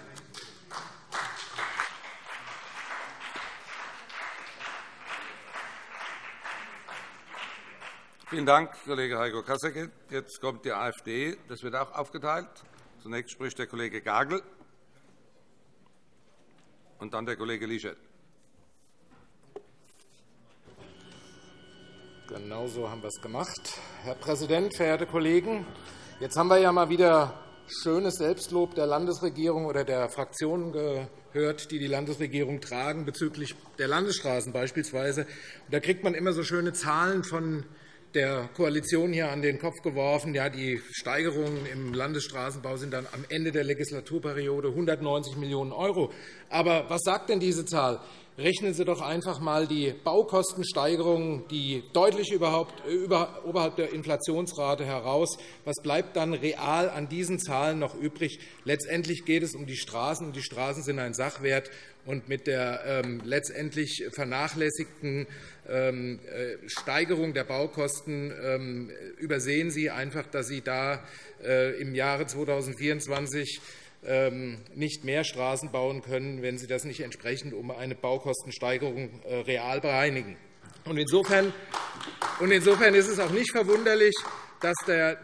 Vielen Dank, Kollege Heiko Kasseckert. Jetzt kommt die AfD. Das wird auch aufgeteilt. Zunächst spricht der Kollege Gagel und dann der Kollege Lischet. Genau so haben wir es gemacht. Herr Präsident, verehrte Kollegen! Jetzt haben wir ja mal wieder schönes Selbstlob der Landesregierung oder der Fraktionen gehört, die die Landesregierung tragen, bezüglich der Landesstraßen beispielsweise. Da kriegt man immer so schöne Zahlen von der Koalition hier an den Kopf geworfen. Ja, die Steigerungen im Landesstraßenbau sind dann am Ende der Legislaturperiode 190 Millionen €. Aber was sagt denn diese Zahl? Rechnen Sie doch einfach einmal die Baukostensteigerungen, die deutlich oberhalb der Inflationsrate heraus. Was bleibt dann real an diesen Zahlen noch übrig? Letztendlich geht es um die Straßen, und die Straßen sind ein Sachwert. Und mit der letztendlich vernachlässigten Steigerung der Baukosten übersehen Sie einfach, dass Sie da im Jahre 2024 nicht mehr Straßen bauen können, wenn Sie das nicht entsprechend um eine Baukostensteigerung real bereinigen. Und insofern ist es auch nicht verwunderlich, dass der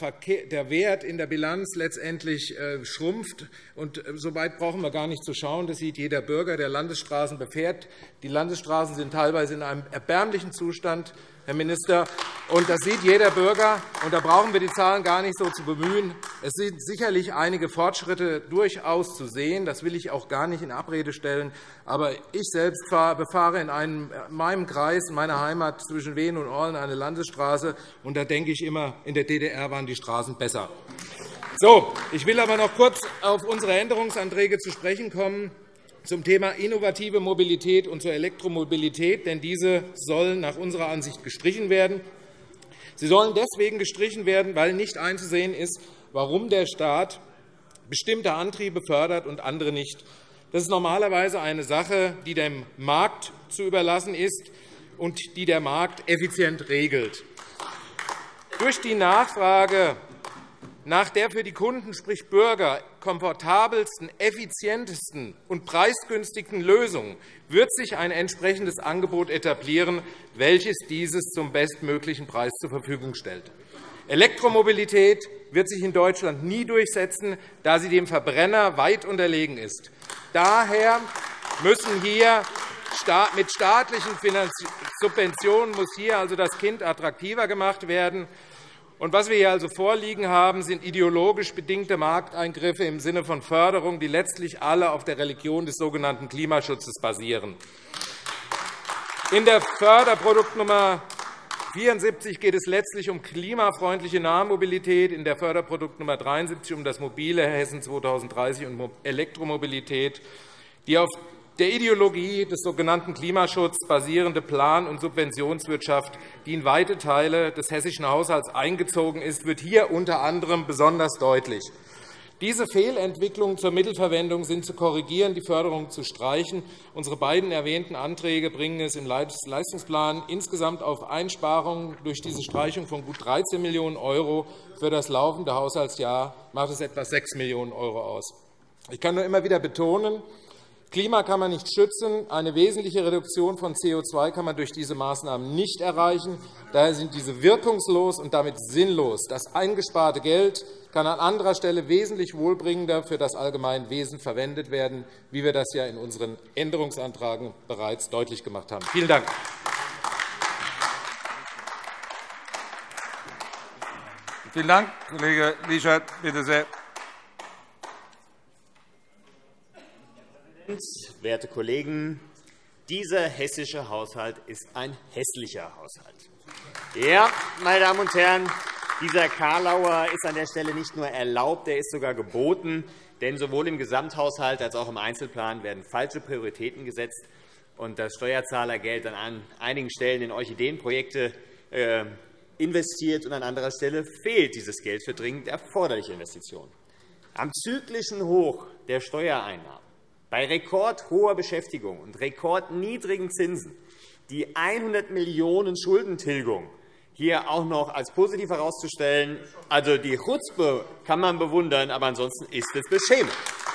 Wert in der Bilanz letztendlich schrumpft. Und so weit brauchen wir gar nicht zu schauen. Das sieht jeder Bürger, der Landesstraßen befährt. Die Landesstraßen sind teilweise in einem erbärmlichen Zustand, Herr Minister. Und das sieht jeder Bürger. Und da brauchen wir die Zahlen gar nicht so zu bemühen. Es sind sicherlich einige Fortschritte durchaus zu sehen. Das will ich auch gar nicht in Abrede stellen. Aber ich selbst befahre in meinem Kreis, in meiner Heimat zwischen Wehen und Orlen eine Landesstraße. Und da denke ich immer, in der DDR waren die Straßen besser. So, ich will aber noch kurz auf unsere Änderungsanträge zu sprechen kommen zum Thema innovative Mobilität und zur Elektromobilität, denn diese sollen nach unserer Ansicht gestrichen werden. Sie sollen deswegen gestrichen werden, weil nicht einzusehen ist, warum der Staat bestimmte Antriebe fördert und andere nicht. Das ist normalerweise eine Sache, die dem Markt zu überlassen ist und die der Markt effizient regelt. Durch die Nachfrage nach der für die Kunden, sprich Bürger, komfortabelsten, effizientesten und preisgünstigsten Lösung wird sich ein entsprechendes Angebot etablieren, welches dieses zum bestmöglichen Preis zur Verfügung stellt. Elektromobilität wird sich in Deutschland nie durchsetzen, da sie dem Verbrenner weit unterlegen ist. Daher müssen hier mit staatlichen Subventionen muss hier also das Kind attraktiver gemacht werden. Und was wir hier also vorliegen haben, sind ideologisch bedingte Markteingriffe im Sinne von Förderung, die letztlich alle auf der Religion des sogenannten Klimaschutzes basieren. In der Förderproduktnummer 74 geht es letztlich um klimafreundliche Nahmobilität, in der Förderproduktnummer 73 um das mobile Hessen 2030 und Elektromobilität. Die auf der Ideologie des sogenannten Klimaschutzes basierende Plan- und Subventionswirtschaft, die in weite Teile des hessischen Haushalts eingezogen ist, wird hier unter anderem besonders deutlich. Diese Fehlentwicklungen zur Mittelverwendung sind zu korrigieren, die Förderung zu streichen. Unsere beiden erwähnten Anträge bringen es im Leistungsplan insgesamt auf Einsparungen durch diese Streichung von gut 13 Millionen € für das laufende Haushaltsjahr macht es etwa 6 Millionen € aus. Ich kann nur immer wieder betonen, Klima kann man nicht schützen. Eine wesentliche Reduktion von CO2 kann man durch diese Maßnahmen nicht erreichen. Daher sind diese wirkungslos und damit sinnlos. Das eingesparte Geld kann an anderer Stelle wesentlich wohlbringender für das Allgemeinwesen verwendet werden, wie wir das ja in unseren Änderungsanträgen bereits deutlich gemacht haben. Vielen Dank. Vielen Dank, Kollege Lischet. Bitte sehr. Werte Kollegen, dieser hessische Haushalt ist ein hässlicher Haushalt. Ja, meine Damen und Herren, dieser Karlauer ist an der Stelle nicht nur erlaubt, er ist sogar geboten. Denn sowohl im Gesamthaushalt als auch im Einzelplan werden falsche Prioritäten gesetzt. und das Steuerzahlergeld dann an einigen Stellen in Orchideenprojekte investiert, und an anderer Stelle fehlt dieses Geld für dringend erforderliche Investitionen. Am zyklischen Hoch der Steuereinnahmen, bei rekordhoher Beschäftigung und rekordniedrigen Zinsen, die 100 Millionen € Schuldentilgung hier auch noch als positiv herauszustellen, also die Chutzpe kann man bewundern, aber ansonsten ist es beschämend.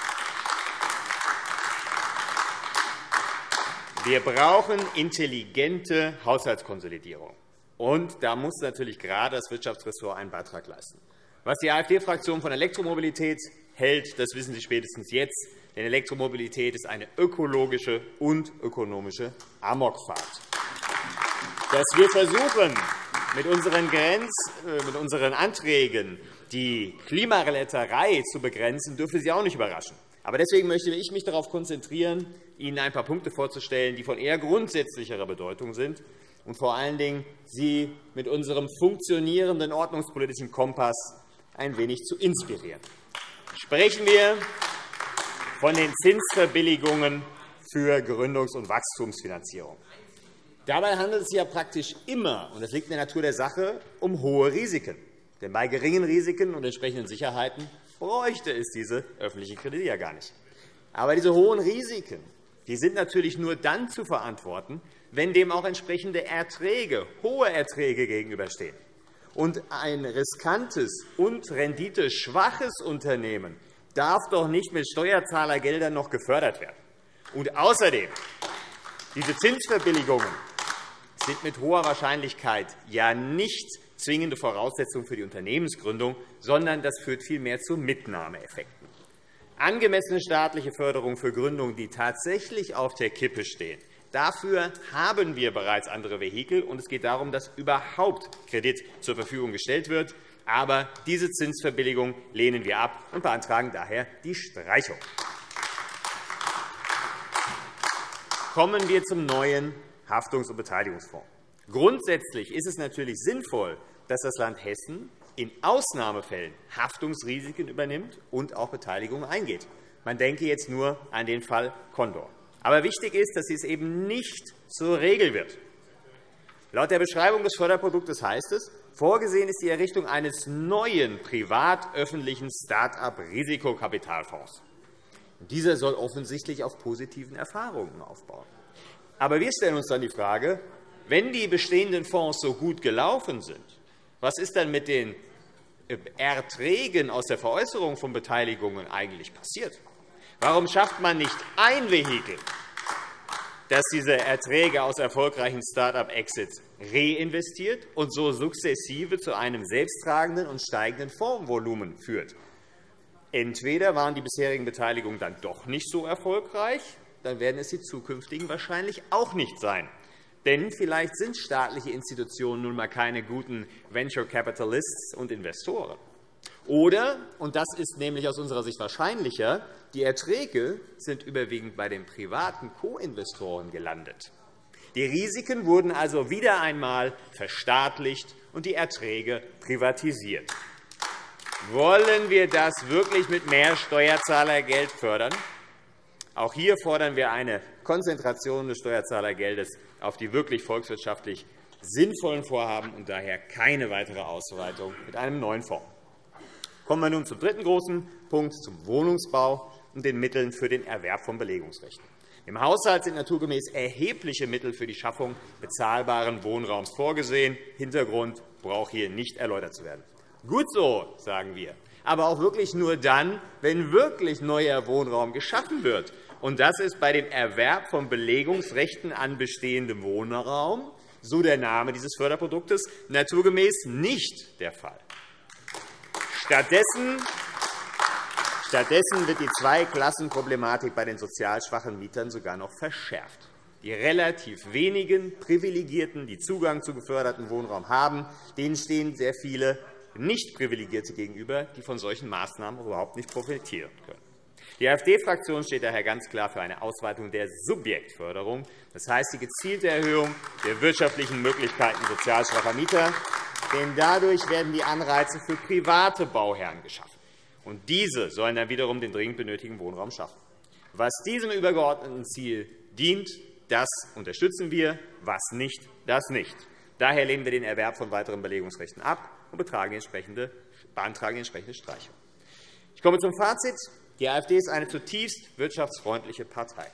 Wir brauchen intelligente Haushaltskonsolidierung. Und da muss natürlich gerade das Wirtschaftsressort einen Beitrag leisten. Was die AfD-Fraktion von Elektromobilität hält, das wissen Sie spätestens jetzt. Denn Elektromobilität ist eine ökologische und ökonomische Amokfahrt. Dass wir versuchen, mit unseren Anträgen die Klimareletterei zu begrenzen, dürfte Sie auch nicht überraschen. Aber deswegen möchte ich mich darauf konzentrieren, Ihnen ein paar Punkte vorzustellen, die von eher grundsätzlicherer Bedeutung sind, und vor allen Dingen Sie mit unserem funktionierenden ordnungspolitischen Kompass ein wenig zu inspirieren. Sprechen wir von den Zinsverbilligungen für Gründungs- und Wachstumsfinanzierung. Dabei handelt es sich ja praktisch immer, und das liegt in der Natur der Sache, um hohe Risiken. Denn bei geringen Risiken und entsprechenden Sicherheiten bräuchte es diese öffentlichen Kredite ja gar nicht. Aber diese hohen Risiken, die sind natürlich nur dann zu verantworten, wenn dem auch entsprechende Erträge, hohe Erträge gegenüberstehen. Und ein riskantes und renditeschwaches Unternehmen darf doch nicht mit Steuerzahlergeldern noch gefördert werden. Und außerdem, diese Zinsverbilligungen sind mit hoher Wahrscheinlichkeit ja nicht zwingende Voraussetzung für die Unternehmensgründung, sondern das führt vielmehr zu Mitnahmeeffekten. Angemessene staatliche Förderung für Gründungen, die tatsächlich auf der Kippe stehen, dafür haben wir bereits andere Vehikel, und es geht darum, dass überhaupt Kredit zur Verfügung gestellt wird. Aber diese Zinsverbilligung lehnen wir ab und beantragen daher die Streichung. Kommen wir zum neuen Haftungs- und Beteiligungsfonds. Grundsätzlich ist es natürlich sinnvoll, dass das Land Hessen in Ausnahmefällen Haftungsrisiken übernimmt und auch Beteiligungen eingeht. Man denke jetzt nur an den Fall Condor. Aber wichtig ist, dass dies eben nicht zur Regel wird. Laut der Beschreibung des Förderproduktes heißt es, vorgesehen ist die Errichtung eines neuen privat-öffentlichen Start-up-Risikokapitalfonds. Dieser soll offensichtlich auf positiven Erfahrungen aufbauen. Aber wir stellen uns dann die Frage, wenn die bestehenden Fonds so gut gelaufen sind, was ist dann mit den Erträgen aus der Veräußerung von Beteiligungen eigentlich passiert? Warum schafft man nicht ein Vehikel, das diese Erträge aus erfolgreichen Start-up-Exits reinvestiert und so sukzessive zu einem selbsttragenden und steigenden Fondsvolumen führt? Entweder waren die bisherigen Beteiligungen dann doch nicht so erfolgreich, dann werden es die zukünftigen wahrscheinlich auch nicht sein. Denn vielleicht sind staatliche Institutionen nun einmal keine guten Venture Capitalists und Investoren. Oder, und das ist nämlich aus unserer Sicht wahrscheinlicher, die Erträge sind überwiegend bei den privaten Co-Investoren gelandet. Die Risiken wurden also wieder einmal verstaatlicht und die Erträge privatisiert. Wollen wir das wirklich mit mehr Steuerzahlergeld fördern? Auch hier fordern wir eine Konzentration des Steuerzahlergeldes auf die wirklich volkswirtschaftlich sinnvollen Vorhaben und daher keine weitere Ausweitung mit einem neuen Fonds. Kommen wir nun zum dritten großen Punkt, zum Wohnungsbau und den Mitteln für den Erwerb von Belegungsrechten. Im Haushalt sind naturgemäß erhebliche Mittel für die Schaffung bezahlbaren Wohnraums vorgesehen. Hintergrund braucht hier nicht erläutert zu werden. Gut so, sagen wir, aber auch wirklich nur dann, wenn wirklich neuer Wohnraum geschaffen wird. Und das ist bei dem Erwerb von Belegungsrechten an bestehendem Wohnraum, so der Name dieses Förderproduktes, naturgemäß nicht der Fall. Stattdessen wird die Zweiklassenproblematik bei den sozial schwachen Mietern sogar noch verschärft. Die relativ wenigen Privilegierten, die Zugang zu gefördertem Wohnraum haben, denen stehen sehr viele Nicht-Privilegierte gegenüber, die von solchen Maßnahmen überhaupt nicht profitieren können. Die AfD-Fraktion steht daher ganz klar für eine Ausweitung der Subjektförderung, das heißt die gezielte Erhöhung der wirtschaftlichen Möglichkeiten sozial schwacher Mieter. Denn dadurch werden die Anreize für private Bauherren geschaffen. Und diese sollen dann wiederum den dringend benötigten Wohnraum schaffen. Was diesem übergeordneten Ziel dient, das unterstützen wir, was nicht, das nicht. Daher lehnen wir den Erwerb von weiteren Belegungsrechten ab und beantragen die entsprechende Streichung. Ich komme zum Fazit. Die AfD ist eine zutiefst wirtschaftsfreundliche Partei.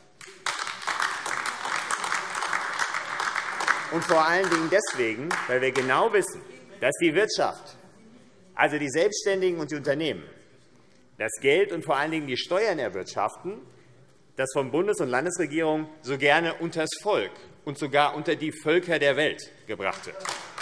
Und vor allen Dingen deswegen, weil wir genau wissen, dass die Wirtschaft, also die Selbstständigen und die Unternehmen, das Geld und vor allen Dingen die Steuern erwirtschaften, das von Bundes- und Landesregierungen so gerne unters Volk und sogar unter die Völker der Welt gebracht wird.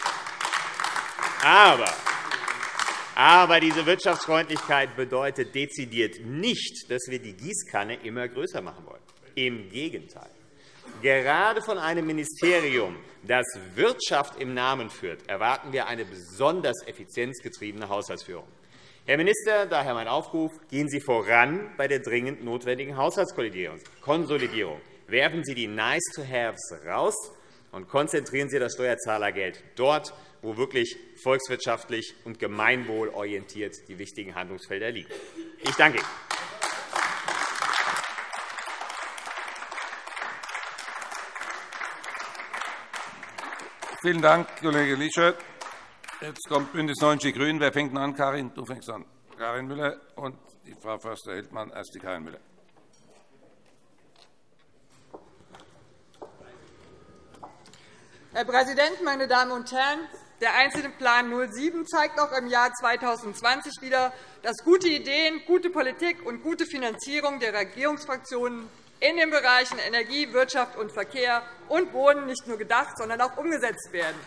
Aber diese Wirtschaftsfreundlichkeit bedeutet dezidiert nicht, dass wir die Gießkanne immer größer machen wollen. Im Gegenteil. Gerade von einem Ministerium, das Wirtschaft im Namen führt, erwarten wir eine besonders effizienzgetriebene Haushaltsführung. Herr Minister, daher mein Aufruf, gehen Sie voran bei der dringend notwendigen Haushaltskonsolidierung. Werfen Sie die Nice-to-haves raus und konzentrieren Sie das Steuerzahlergeld dort, wo wirklich volkswirtschaftlich und gemeinwohlorientiert die wichtigen Handlungsfelder liegen. Ich danke Ihnen. Vielen Dank, Kollege Lischert. Jetzt kommt BÜNDNIS 90 die GRÜNEN. Wer fängt an? Karin, du fängst an. Karin Müller und die Frau Förster-Heldmann erst die Karin Müller. Herr Präsident, meine Damen und Herren! Der Einzelplan 07 zeigt auch im Jahr 2020 wieder, dass gute Ideen, gute Politik und gute Finanzierung der Regierungsfraktionen in den Bereichen Energie, Wirtschaft und Verkehr und Wohnen nicht nur gedacht, sondern auch umgesetzt werden.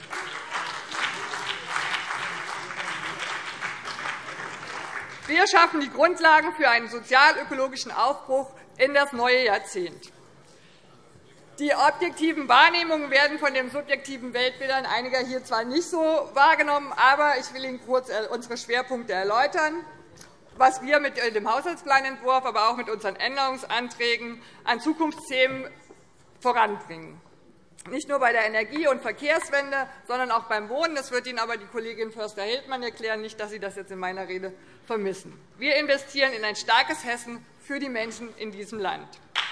Wir schaffen die Grundlagen für einen sozial-ökologischen Aufbruch in das neue Jahrzehnt. Die objektiven Wahrnehmungen werden von den subjektiven Weltbildern einiger hier zwar nicht so wahrgenommen, aber ich will Ihnen kurz unsere Schwerpunkte erläutern, was wir mit dem Haushaltsplanentwurf, aber auch mit unseren Änderungsanträgen an Zukunftsthemen voranbringen. Nicht nur bei der Energie- und Verkehrswende, sondern auch beim Wohnen. Das wird Ihnen aber die Kollegin Förster-Heldmann erklären, nicht, dass Sie das jetzt in meiner Rede vermissen. Wir investieren in ein starkes Hessen für die Menschen in diesem Land.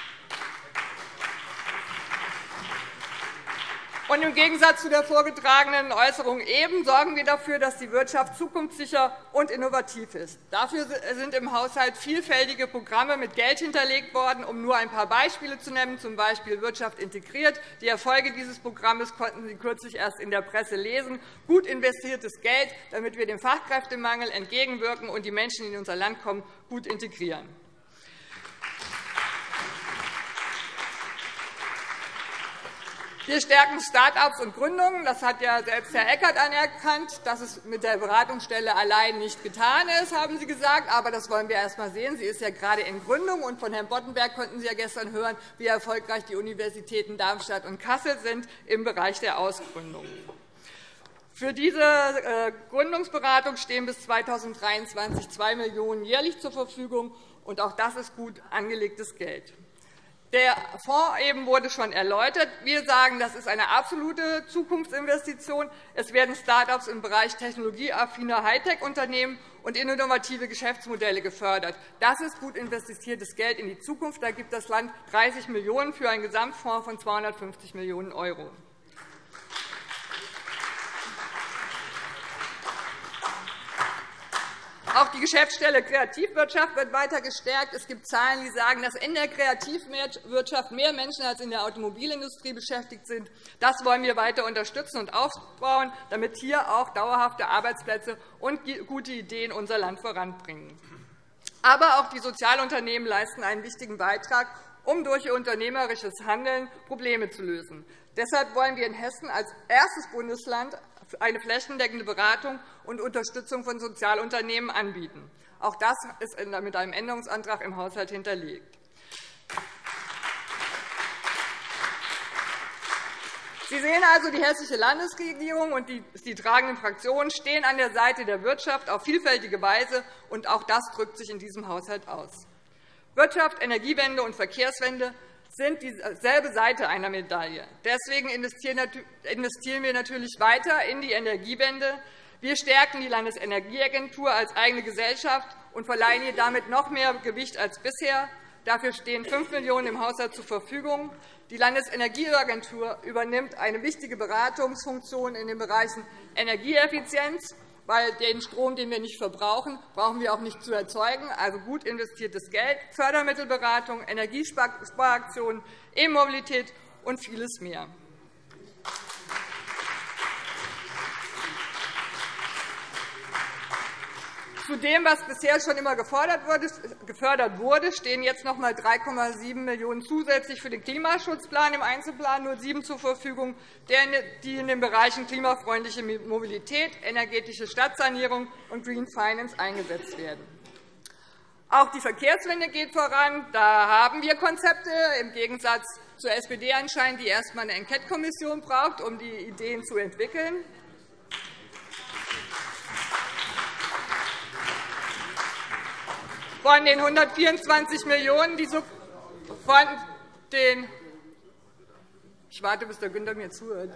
Und im Gegensatz zu der vorgetragenen Äußerung eben sorgen wir dafür, dass die Wirtschaft zukunftssicher und innovativ ist. Dafür sind im Haushalt vielfältige Programme mit Geld hinterlegt worden, um nur ein paar Beispiele zu nennen, z. B. Wirtschaft integriert. Die Erfolge dieses Programms konnten Sie kürzlich erst in der Presse lesen. Gut investiertes Geld, damit wir dem Fachkräftemangel entgegenwirken und die Menschen, die in unser Land kommen, gut integrieren. Wir stärken Start-ups und Gründungen. Das hat ja selbst Herr Eckert anerkannt, dass es mit der Beratungsstelle allein nicht getan ist, haben Sie gesagt. Aber das wollen wir erst einmal sehen. Sie ist ja gerade in Gründung. Und von Herrn Boddenberg konnten Sie ja gestern hören, wie erfolgreich die Universitäten Darmstadt und Kassel sind im Bereich der Ausgründung. Für diese Gründungsberatung stehen bis 2023 2 Millionen € jährlich zur Verfügung. Und auch das ist gut angelegtes Geld. Der Fonds eben wurde schon erläutert. Wir sagen, das ist eine absolute Zukunftsinvestition. Es werden Start-ups im Bereich technologieaffiner Hightech-Unternehmen und innovative Geschäftsmodelle gefördert. Das ist gut investiertes Geld in die Zukunft. Da gibt das Land 30 Millionen € für einen Gesamtfonds von 250 Millionen €. Auch die Geschäftsstelle Kreativwirtschaft wird weiter gestärkt. Es gibt Zahlen, die sagen, dass in der Kreativwirtschaft mehr Menschen als in der Automobilindustrie beschäftigt sind. Das wollen wir weiter unterstützen und aufbauen, damit hier auch dauerhafte Arbeitsplätze und gute Ideen unser Land voranbringen. Aber auch die Sozialunternehmen leisten einen wichtigen Beitrag, um durch ihr unternehmerisches Handeln Probleme zu lösen. Deshalb wollen wir in Hessen als erstes Bundesland eine flächendeckende Beratung und Unterstützung von Sozialunternehmen anbieten. Auch das ist mit einem Änderungsantrag im Haushalt hinterlegt. Sie sehen also, die Hessische Landesregierung und die tragenden Fraktionen stehen an der Seite der Wirtschaft auf vielfältige Weise, und auch das drückt sich in diesem Haushalt aus. Wirtschaft, Energiewende und Verkehrswende sind dieselbe Seite einer Medaille. Deswegen investieren wir natürlich weiter in die Energiewende. Wir stärken die Landesenergieagentur als eigene Gesellschaft und verleihen ihr damit noch mehr Gewicht als bisher. Dafür stehen 5 Millionen € im Haushalt zur Verfügung. Die Landesenergieagentur übernimmt eine wichtige Beratungsfunktion in den Bereichen Energieeffizienz, weil den Strom, den wir nicht verbrauchen, brauchen wir auch nicht zu erzeugen. Also gut investiertes Geld, Fördermittelberatung, Energiesparaktionen, E-Mobilität und vieles mehr. Zu dem, was bisher schon immer gefördert wurde, stehen jetzt noch einmal 3,7 Millionen € zusätzlich für den Klimaschutzplan im Einzelplan 07 zur Verfügung, die in den Bereichen klimafreundliche Mobilität, energetische Stadtsanierung und Green Finance eingesetzt werden. Auch die Verkehrswende geht voran. Da haben wir Konzepte, im Gegensatz zur SPD anscheinend, die erst einmal eine Enquete-Kommission braucht, um die Ideen zu entwickeln. Von den 124 Millionen €, von den ich warte, bis der Günther mir zuhört.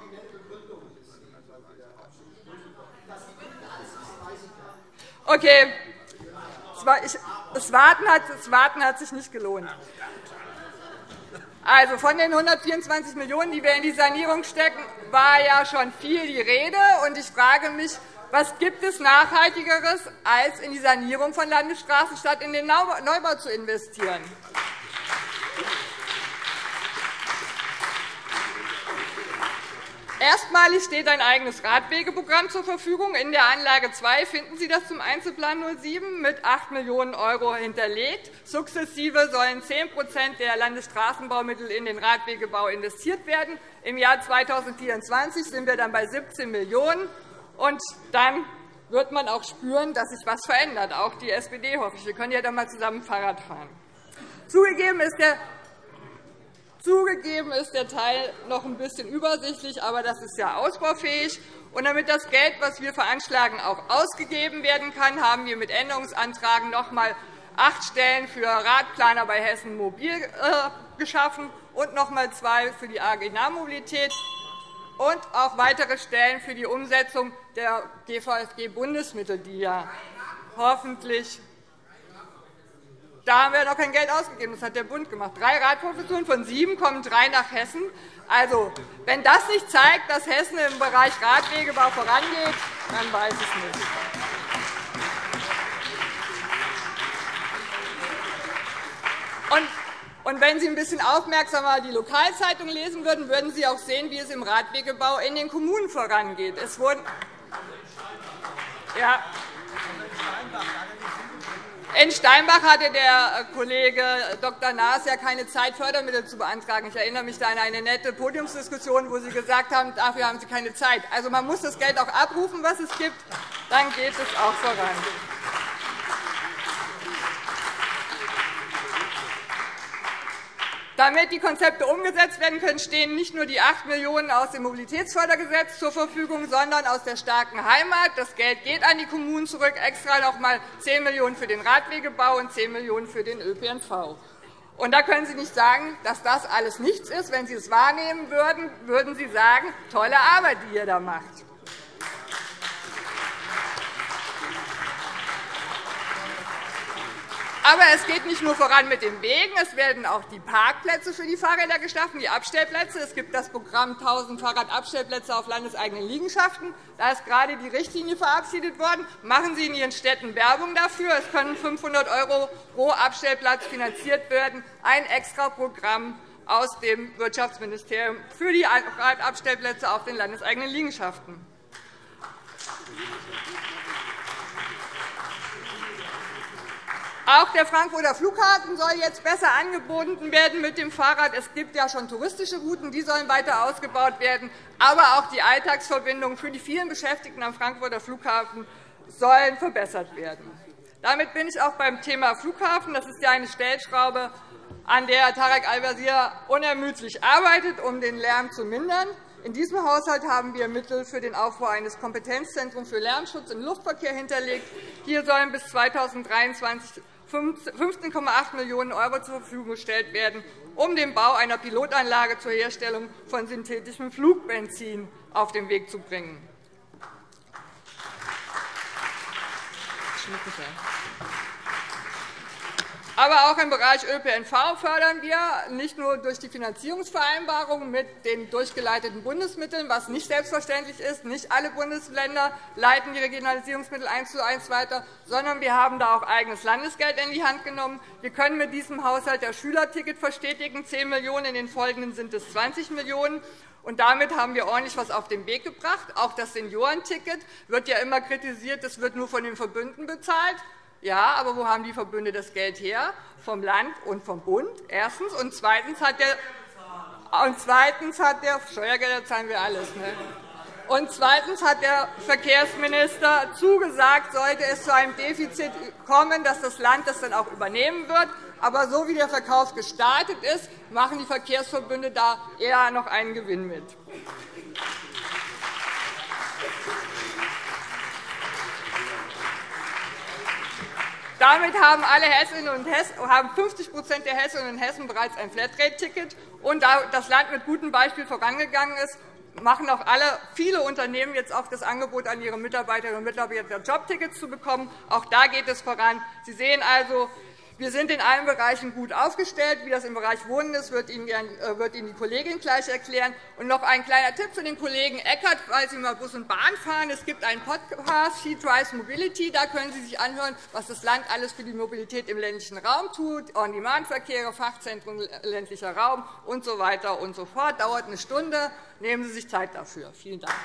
Okay, das Warten hat sich nicht gelohnt. Also, von den 124 Millionen €, die wir in die Sanierung stecken, war ja schon viel die Rede. Und ich frage mich, was gibt es Nachhaltigeres, als in die Sanierung von Landesstraßen statt in den Neubau zu investieren? Erstmalig steht ein eigenes Radwegeprogramm zur Verfügung. In der Anlage 2 finden Sie das zum Einzelplan 07 mit 8 Millionen € hinterlegt. Sukzessive sollen 10% der Landesstraßenbaumittel in den Radwegebau investiert werden. Im Jahr 2024 sind wir dann bei 17 Millionen €. Und dann wird man auch spüren, dass sich etwas verändert. Auch die SPD, hoffe ich. Wir können ja dann einmal zusammen Fahrrad fahren. Zugegeben ist der Teil noch ein bisschen übersichtlich, aber das ist ja ausbaufähig. Und damit das Geld, das wir veranschlagen, auch ausgegeben werden kann, haben wir mit Änderungsanträgen noch einmal 8 Stellen für Radplaner bei Hessen Mobil geschaffen und noch einmal 2 für die AG Nahmobilität und auch weitere Stellen für die Umsetzung der GVSG-Bundesmittel, die ja hoffentlich. Da haben wir noch kein Geld ausgegeben. Das hat der Bund gemacht. 3 Radprofessuren von 7 kommen 3 nach Hessen. Also, wenn das nicht zeigt, dass Hessen im Bereich Radwegebau vorangeht, dann weiß ich nicht. Und wenn Sie ein bisschen aufmerksamer die Lokalzeitung lesen würden, würden Sie auch sehen, wie es im Radwegebau in den Kommunen vorangeht. In Steinbach hatte der Kollege Dr. Naas ja keine Zeit, Fördermittel zu beantragen. Ich erinnere mich da an eine nette Podiumsdiskussion, wo Sie gesagt haben, dafür haben Sie keine Zeit. Also, man muss das Geld auch abrufen, was es gibt. Dann geht es auch voran. Damit die Konzepte umgesetzt werden können, stehen nicht nur die 8 Millionen € aus dem Mobilitätsfördergesetz zur Verfügung, sondern aus der starken Heimat. Das Geld geht an die Kommunen zurück, extra noch einmal 10 Millionen € für den Radwegebau und 10 Millionen € für den ÖPNV. Und da können Sie nicht sagen, dass das alles nichts ist. Wenn Sie es wahrnehmen würden, würden Sie sagen, tolle Arbeit, die ihr da macht. Aber es geht nicht nur voran mit den Wegen. Es werden auch die Parkplätze für die Fahrräder geschaffen, die Abstellplätze. Es gibt das Programm 1.000 Fahrradabstellplätze auf landeseigenen Liegenschaften. Da ist gerade die Richtlinie verabschiedet worden. Machen Sie in Ihren Städten Werbung dafür. Es können 500 € pro Abstellplatz finanziert werden. Ein Extraprogramm aus dem Wirtschaftsministerium für die Fahrradabstellplätze auf den landeseigenen Liegenschaften. Auch der Frankfurter Flughafen soll jetzt besser angebunden werden mit dem Fahrrad. Es gibt ja schon touristische Routen, die sollen weiter ausgebaut werden. Aber auch die Alltagsverbindungen für die vielen Beschäftigten am Frankfurter Flughafen sollen verbessert werden. Damit bin ich auch beim Thema Flughafen. Das ist ja eine Stellschraube, an der Tarek Al-Wazir unermüdlich arbeitet, um den Lärm zu mindern. In diesem Haushalt haben wir Mittel für den Aufbau eines Kompetenzzentrums für Lärmschutz im Luftverkehr hinterlegt. Hier sollen bis 2023 15,8 Millionen € zur Verfügung gestellt werden, um den Bau einer Pilotanlage zur Herstellung von synthetischem Flugbenzin auf den Weg zu bringen. Aber auch im Bereich ÖPNV fördern wir nicht nur durch die Finanzierungsvereinbarung mit den durchgeleiteten Bundesmitteln, was nicht selbstverständlich ist. Nicht alle Bundesländer leiten die Regionalisierungsmittel 1:1 weiter, sondern wir haben da auch eigenes Landesgeld in die Hand genommen. Wir können mit diesem Haushalt das Schülerticket verstetigen, 10 Millionen €, in den folgenden sind es 20 Millionen €. Und damit haben wir ordentlich etwas auf den Weg gebracht. Auch das Seniorenticket wird ja immer kritisiert, das wird nur von den Verbünden bezahlt. Ja, aber wo haben die Verbünde das Geld her? Vom Land und vom Bund, erstens. Und zweitens hat der Steuergelder zahlen wir alles. Ne? Und zweitens hat der Verkehrsminister zugesagt, sollte es zu einem Defizit kommen, dass das Land das dann auch übernehmen wird. Aber so wie der Verkauf gestartet ist, machen die Verkehrsverbünde da eher noch einen Gewinn mit. Damit haben 50 der Hessinnen und Hessen bereits ein Flatrate-Ticket. Und da das Land mit gutem Beispiel vorangegangen ist, machen auch viele Unternehmen jetzt auch das Angebot an ihre Mitarbeiterinnen und Mitarbeiter, Jobtickets zu bekommen. Auch da geht es voran. Sie sehen also, wir sind in allen Bereichen gut aufgestellt. Wie das im Bereich Wohnen ist, wird Ihnen die Kollegin gleich erklären. Und noch ein kleiner Tipp für den Kollegen Eckert, falls Sie mal Bus und Bahn fahren. Es gibt einen Podcast, She Drives Mobility. Da können Sie sich anhören, was das Land alles für die Mobilität im ländlichen Raum tut, On-Demand-Verkehre, Fachzentren ländlicher Raum und so weiter und so fort. Dauert eine Stunde. Nehmen Sie sich Zeit dafür. Vielen Dank.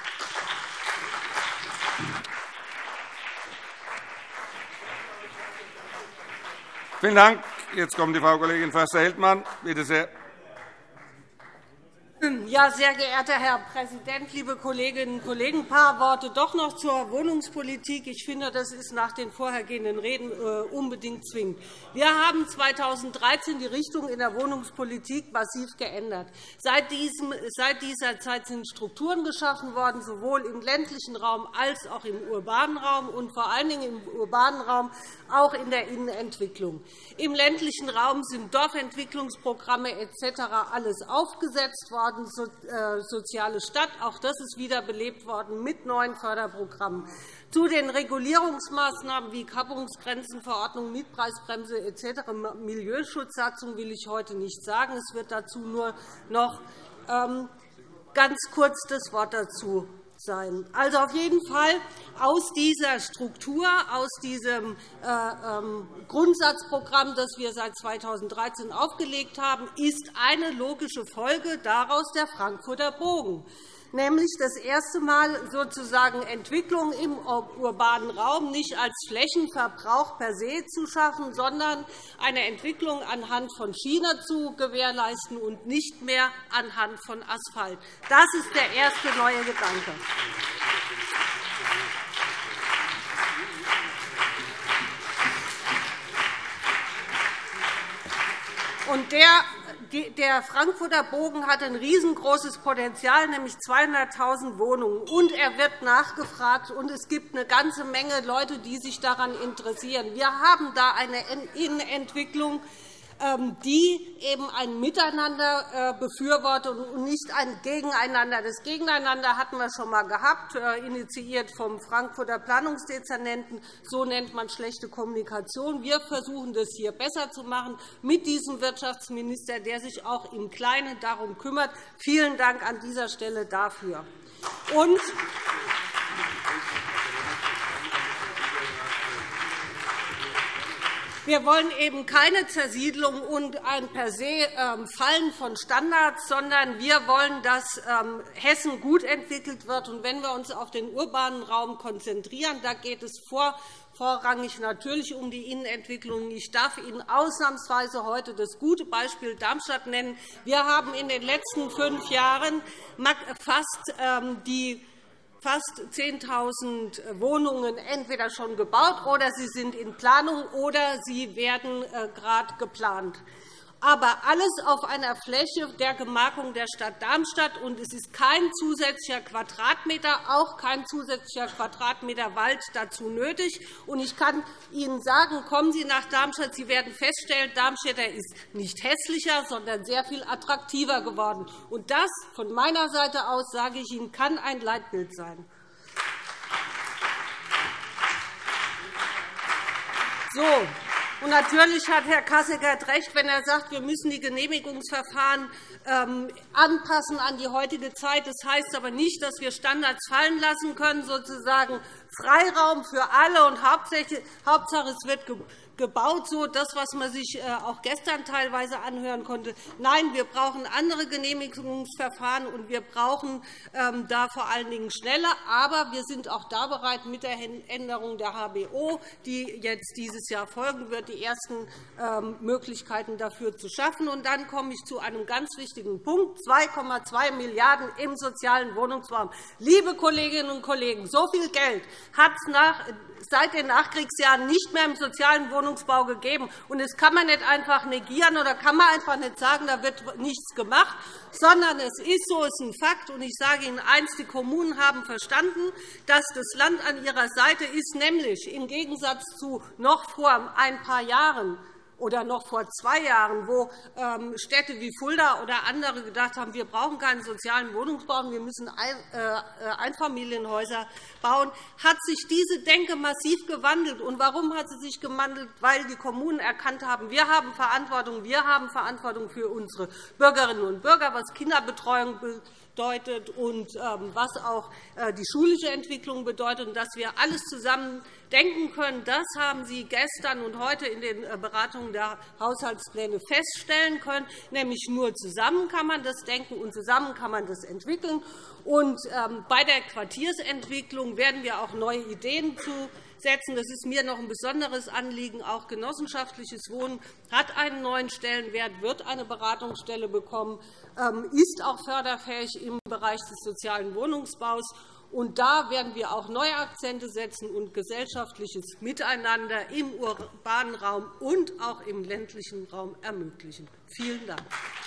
Vielen Dank. Jetzt kommt die Frau Kollegin Förster-Heldmann. Bitte sehr. Ja, sehr geehrter Herr Präsident, liebe Kolleginnen und Kollegen! Ein paar Worte doch noch zur Wohnungspolitik. Ich finde, das ist nach den vorhergehenden Reden unbedingt zwingend. Wir haben 2013 die Richtung in der Wohnungspolitik massiv geändert. Seit dieser Zeit sind Strukturen geschaffen worden, sowohl im ländlichen Raum als auch im urbanen Raum und vor allen Dingen im urbanen Raum auch in der Innenentwicklung. Im ländlichen Raum sind Dorfentwicklungsprogramme etc. alles aufgesetzt worden. Soziale Stadt, auch das ist wiederbelebt worden mit neuen Förderprogrammen. Zu den Regulierungsmaßnahmen wie Kappungsgrenzenverordnung, Mietpreisbremse etc. Milieuschutzsatzung will ich heute nicht sagen. Es wird dazu nur noch ganz kurz das Wort dazu sein. Also auf jeden Fall aus dieser Struktur, aus diesem Grundsatzprogramm, das wir seit 2013 aufgelegt haben, ist eine logische Folge daraus der Frankfurter Bogen, nämlich das erste Mal sozusagen Entwicklung im urbanen Raum nicht als Flächenverbrauch per se zu schaffen, sondern eine Entwicklung anhand von Schiene zu gewährleisten und nicht mehr anhand von Asphalt. Das ist der erste neue Gedanke. Und der Frankfurter Bogen hat ein riesengroßes Potenzial, nämlich 200.000 Wohnungen. Und er wird nachgefragt, und es gibt eine ganze Menge Leute, die sich daran interessieren. Wir haben da eine Innenentwicklung, die eben ein Miteinander befürwortet und nicht ein Gegeneinander. Das Gegeneinander hatten wir schon einmal gehabt, initiiert vom Frankfurter Planungsdezernenten. So nennt man schlechte Kommunikation. Wir versuchen, das hier besser zu machen mit diesem Wirtschaftsminister, der sich auch im Kleinen darum kümmert. Vielen Dank an dieser Stelle dafür. Und wir wollen eben keine Zersiedlung und ein per se Fallen von Standards, sondern wir wollen, dass Hessen gut entwickelt wird. Und wenn wir uns auf den urbanen Raum konzentrieren, da geht es vorrangig natürlich um die Innenentwicklung. Ich darf Ihnen ausnahmsweise heute das gute Beispiel Darmstadt nennen. Wir haben in den letzten 5 Jahren fast 10.000 Wohnungen entweder schon gebaut, oder sie sind in Planung, oder sie werden gerade geplant. Aber alles auf einer Fläche der Gemarkung der Stadt Darmstadt. Und es ist kein zusätzlicher Quadratmeter, auch kein zusätzlicher Quadratmeter Wald dazu nötig. Und ich kann Ihnen sagen, kommen Sie nach Darmstadt, Sie werden feststellen, Darmstädter ist nicht hässlicher, sondern sehr viel attraktiver geworden. Und das, von meiner Seite aus, sage ich Ihnen, kann ein Leitbild sein. So. Und natürlich hat Herr Kasseckert recht, wenn er sagt, wir müssen die Genehmigungsverfahren anpassen an die heutige Zeit. Das heißt aber nicht, dass wir Standards fallen lassen können, sozusagen Freiraum für alle, und Hauptsache es wird gebaut, so das, was man sich auch gestern teilweise anhören konnte. Nein, wir brauchen andere Genehmigungsverfahren, und wir brauchen da vor allen Dingen schneller. Aber wir sind auch da bereit, mit der Änderung der HBO, die jetzt dieses Jahr folgen wird, die ersten Möglichkeiten dafür zu schaffen. Und dann komme ich zu einem ganz wichtigen Punkt: 2,2 Milliarden € im sozialen Wohnungsbau. Liebe Kolleginnen und Kollegen, so viel Geld hat es seit den Nachkriegsjahren nicht mehr im sozialen Wohnungsbau gegeben. Und das kann man nicht einfach negieren, oder kann man einfach nicht sagen, da wird nichts gemacht, sondern es ist so, es ist ein Fakt. Und ich sage Ihnen eines: Die Kommunen haben verstanden, dass das Land an ihrer Seite ist, nämlich im Gegensatz zu noch vor ein paar Jahren oder noch vor 2 Jahren, wo Städte wie Fulda oder andere gedacht haben, wir brauchen keinen sozialen Wohnungsbau, wir müssen Einfamilienhäuser bauen, hat sich diese Denke massiv gewandelt. Und warum hat sie sich gewandelt? Weil die Kommunen erkannt haben, wir haben Verantwortung für unsere Bürgerinnen und Bürger, was Kinderbetreuung bedeutet und was auch die schulische Entwicklung bedeutet, und dass wir alles zusammen denken können. Das haben Sie gestern und heute in den Beratungen der Haushaltspläne feststellen können. Nämlich nur zusammen kann man das denken, und zusammen kann man das entwickeln. Und bei der Quartiersentwicklung werden wir auch neue Ideen setzen. Das ist mir noch ein besonderes Anliegen. Auch genossenschaftliches Wohnen hat einen neuen Stellenwert, wird eine Beratungsstelle bekommen, ist auch förderfähig im Bereich des sozialen Wohnungsbaus. Und da werden wir auch neue Akzente setzen und gesellschaftliches Miteinander im urbanen Raum und auch im ländlichen Raum ermöglichen. Vielen Dank.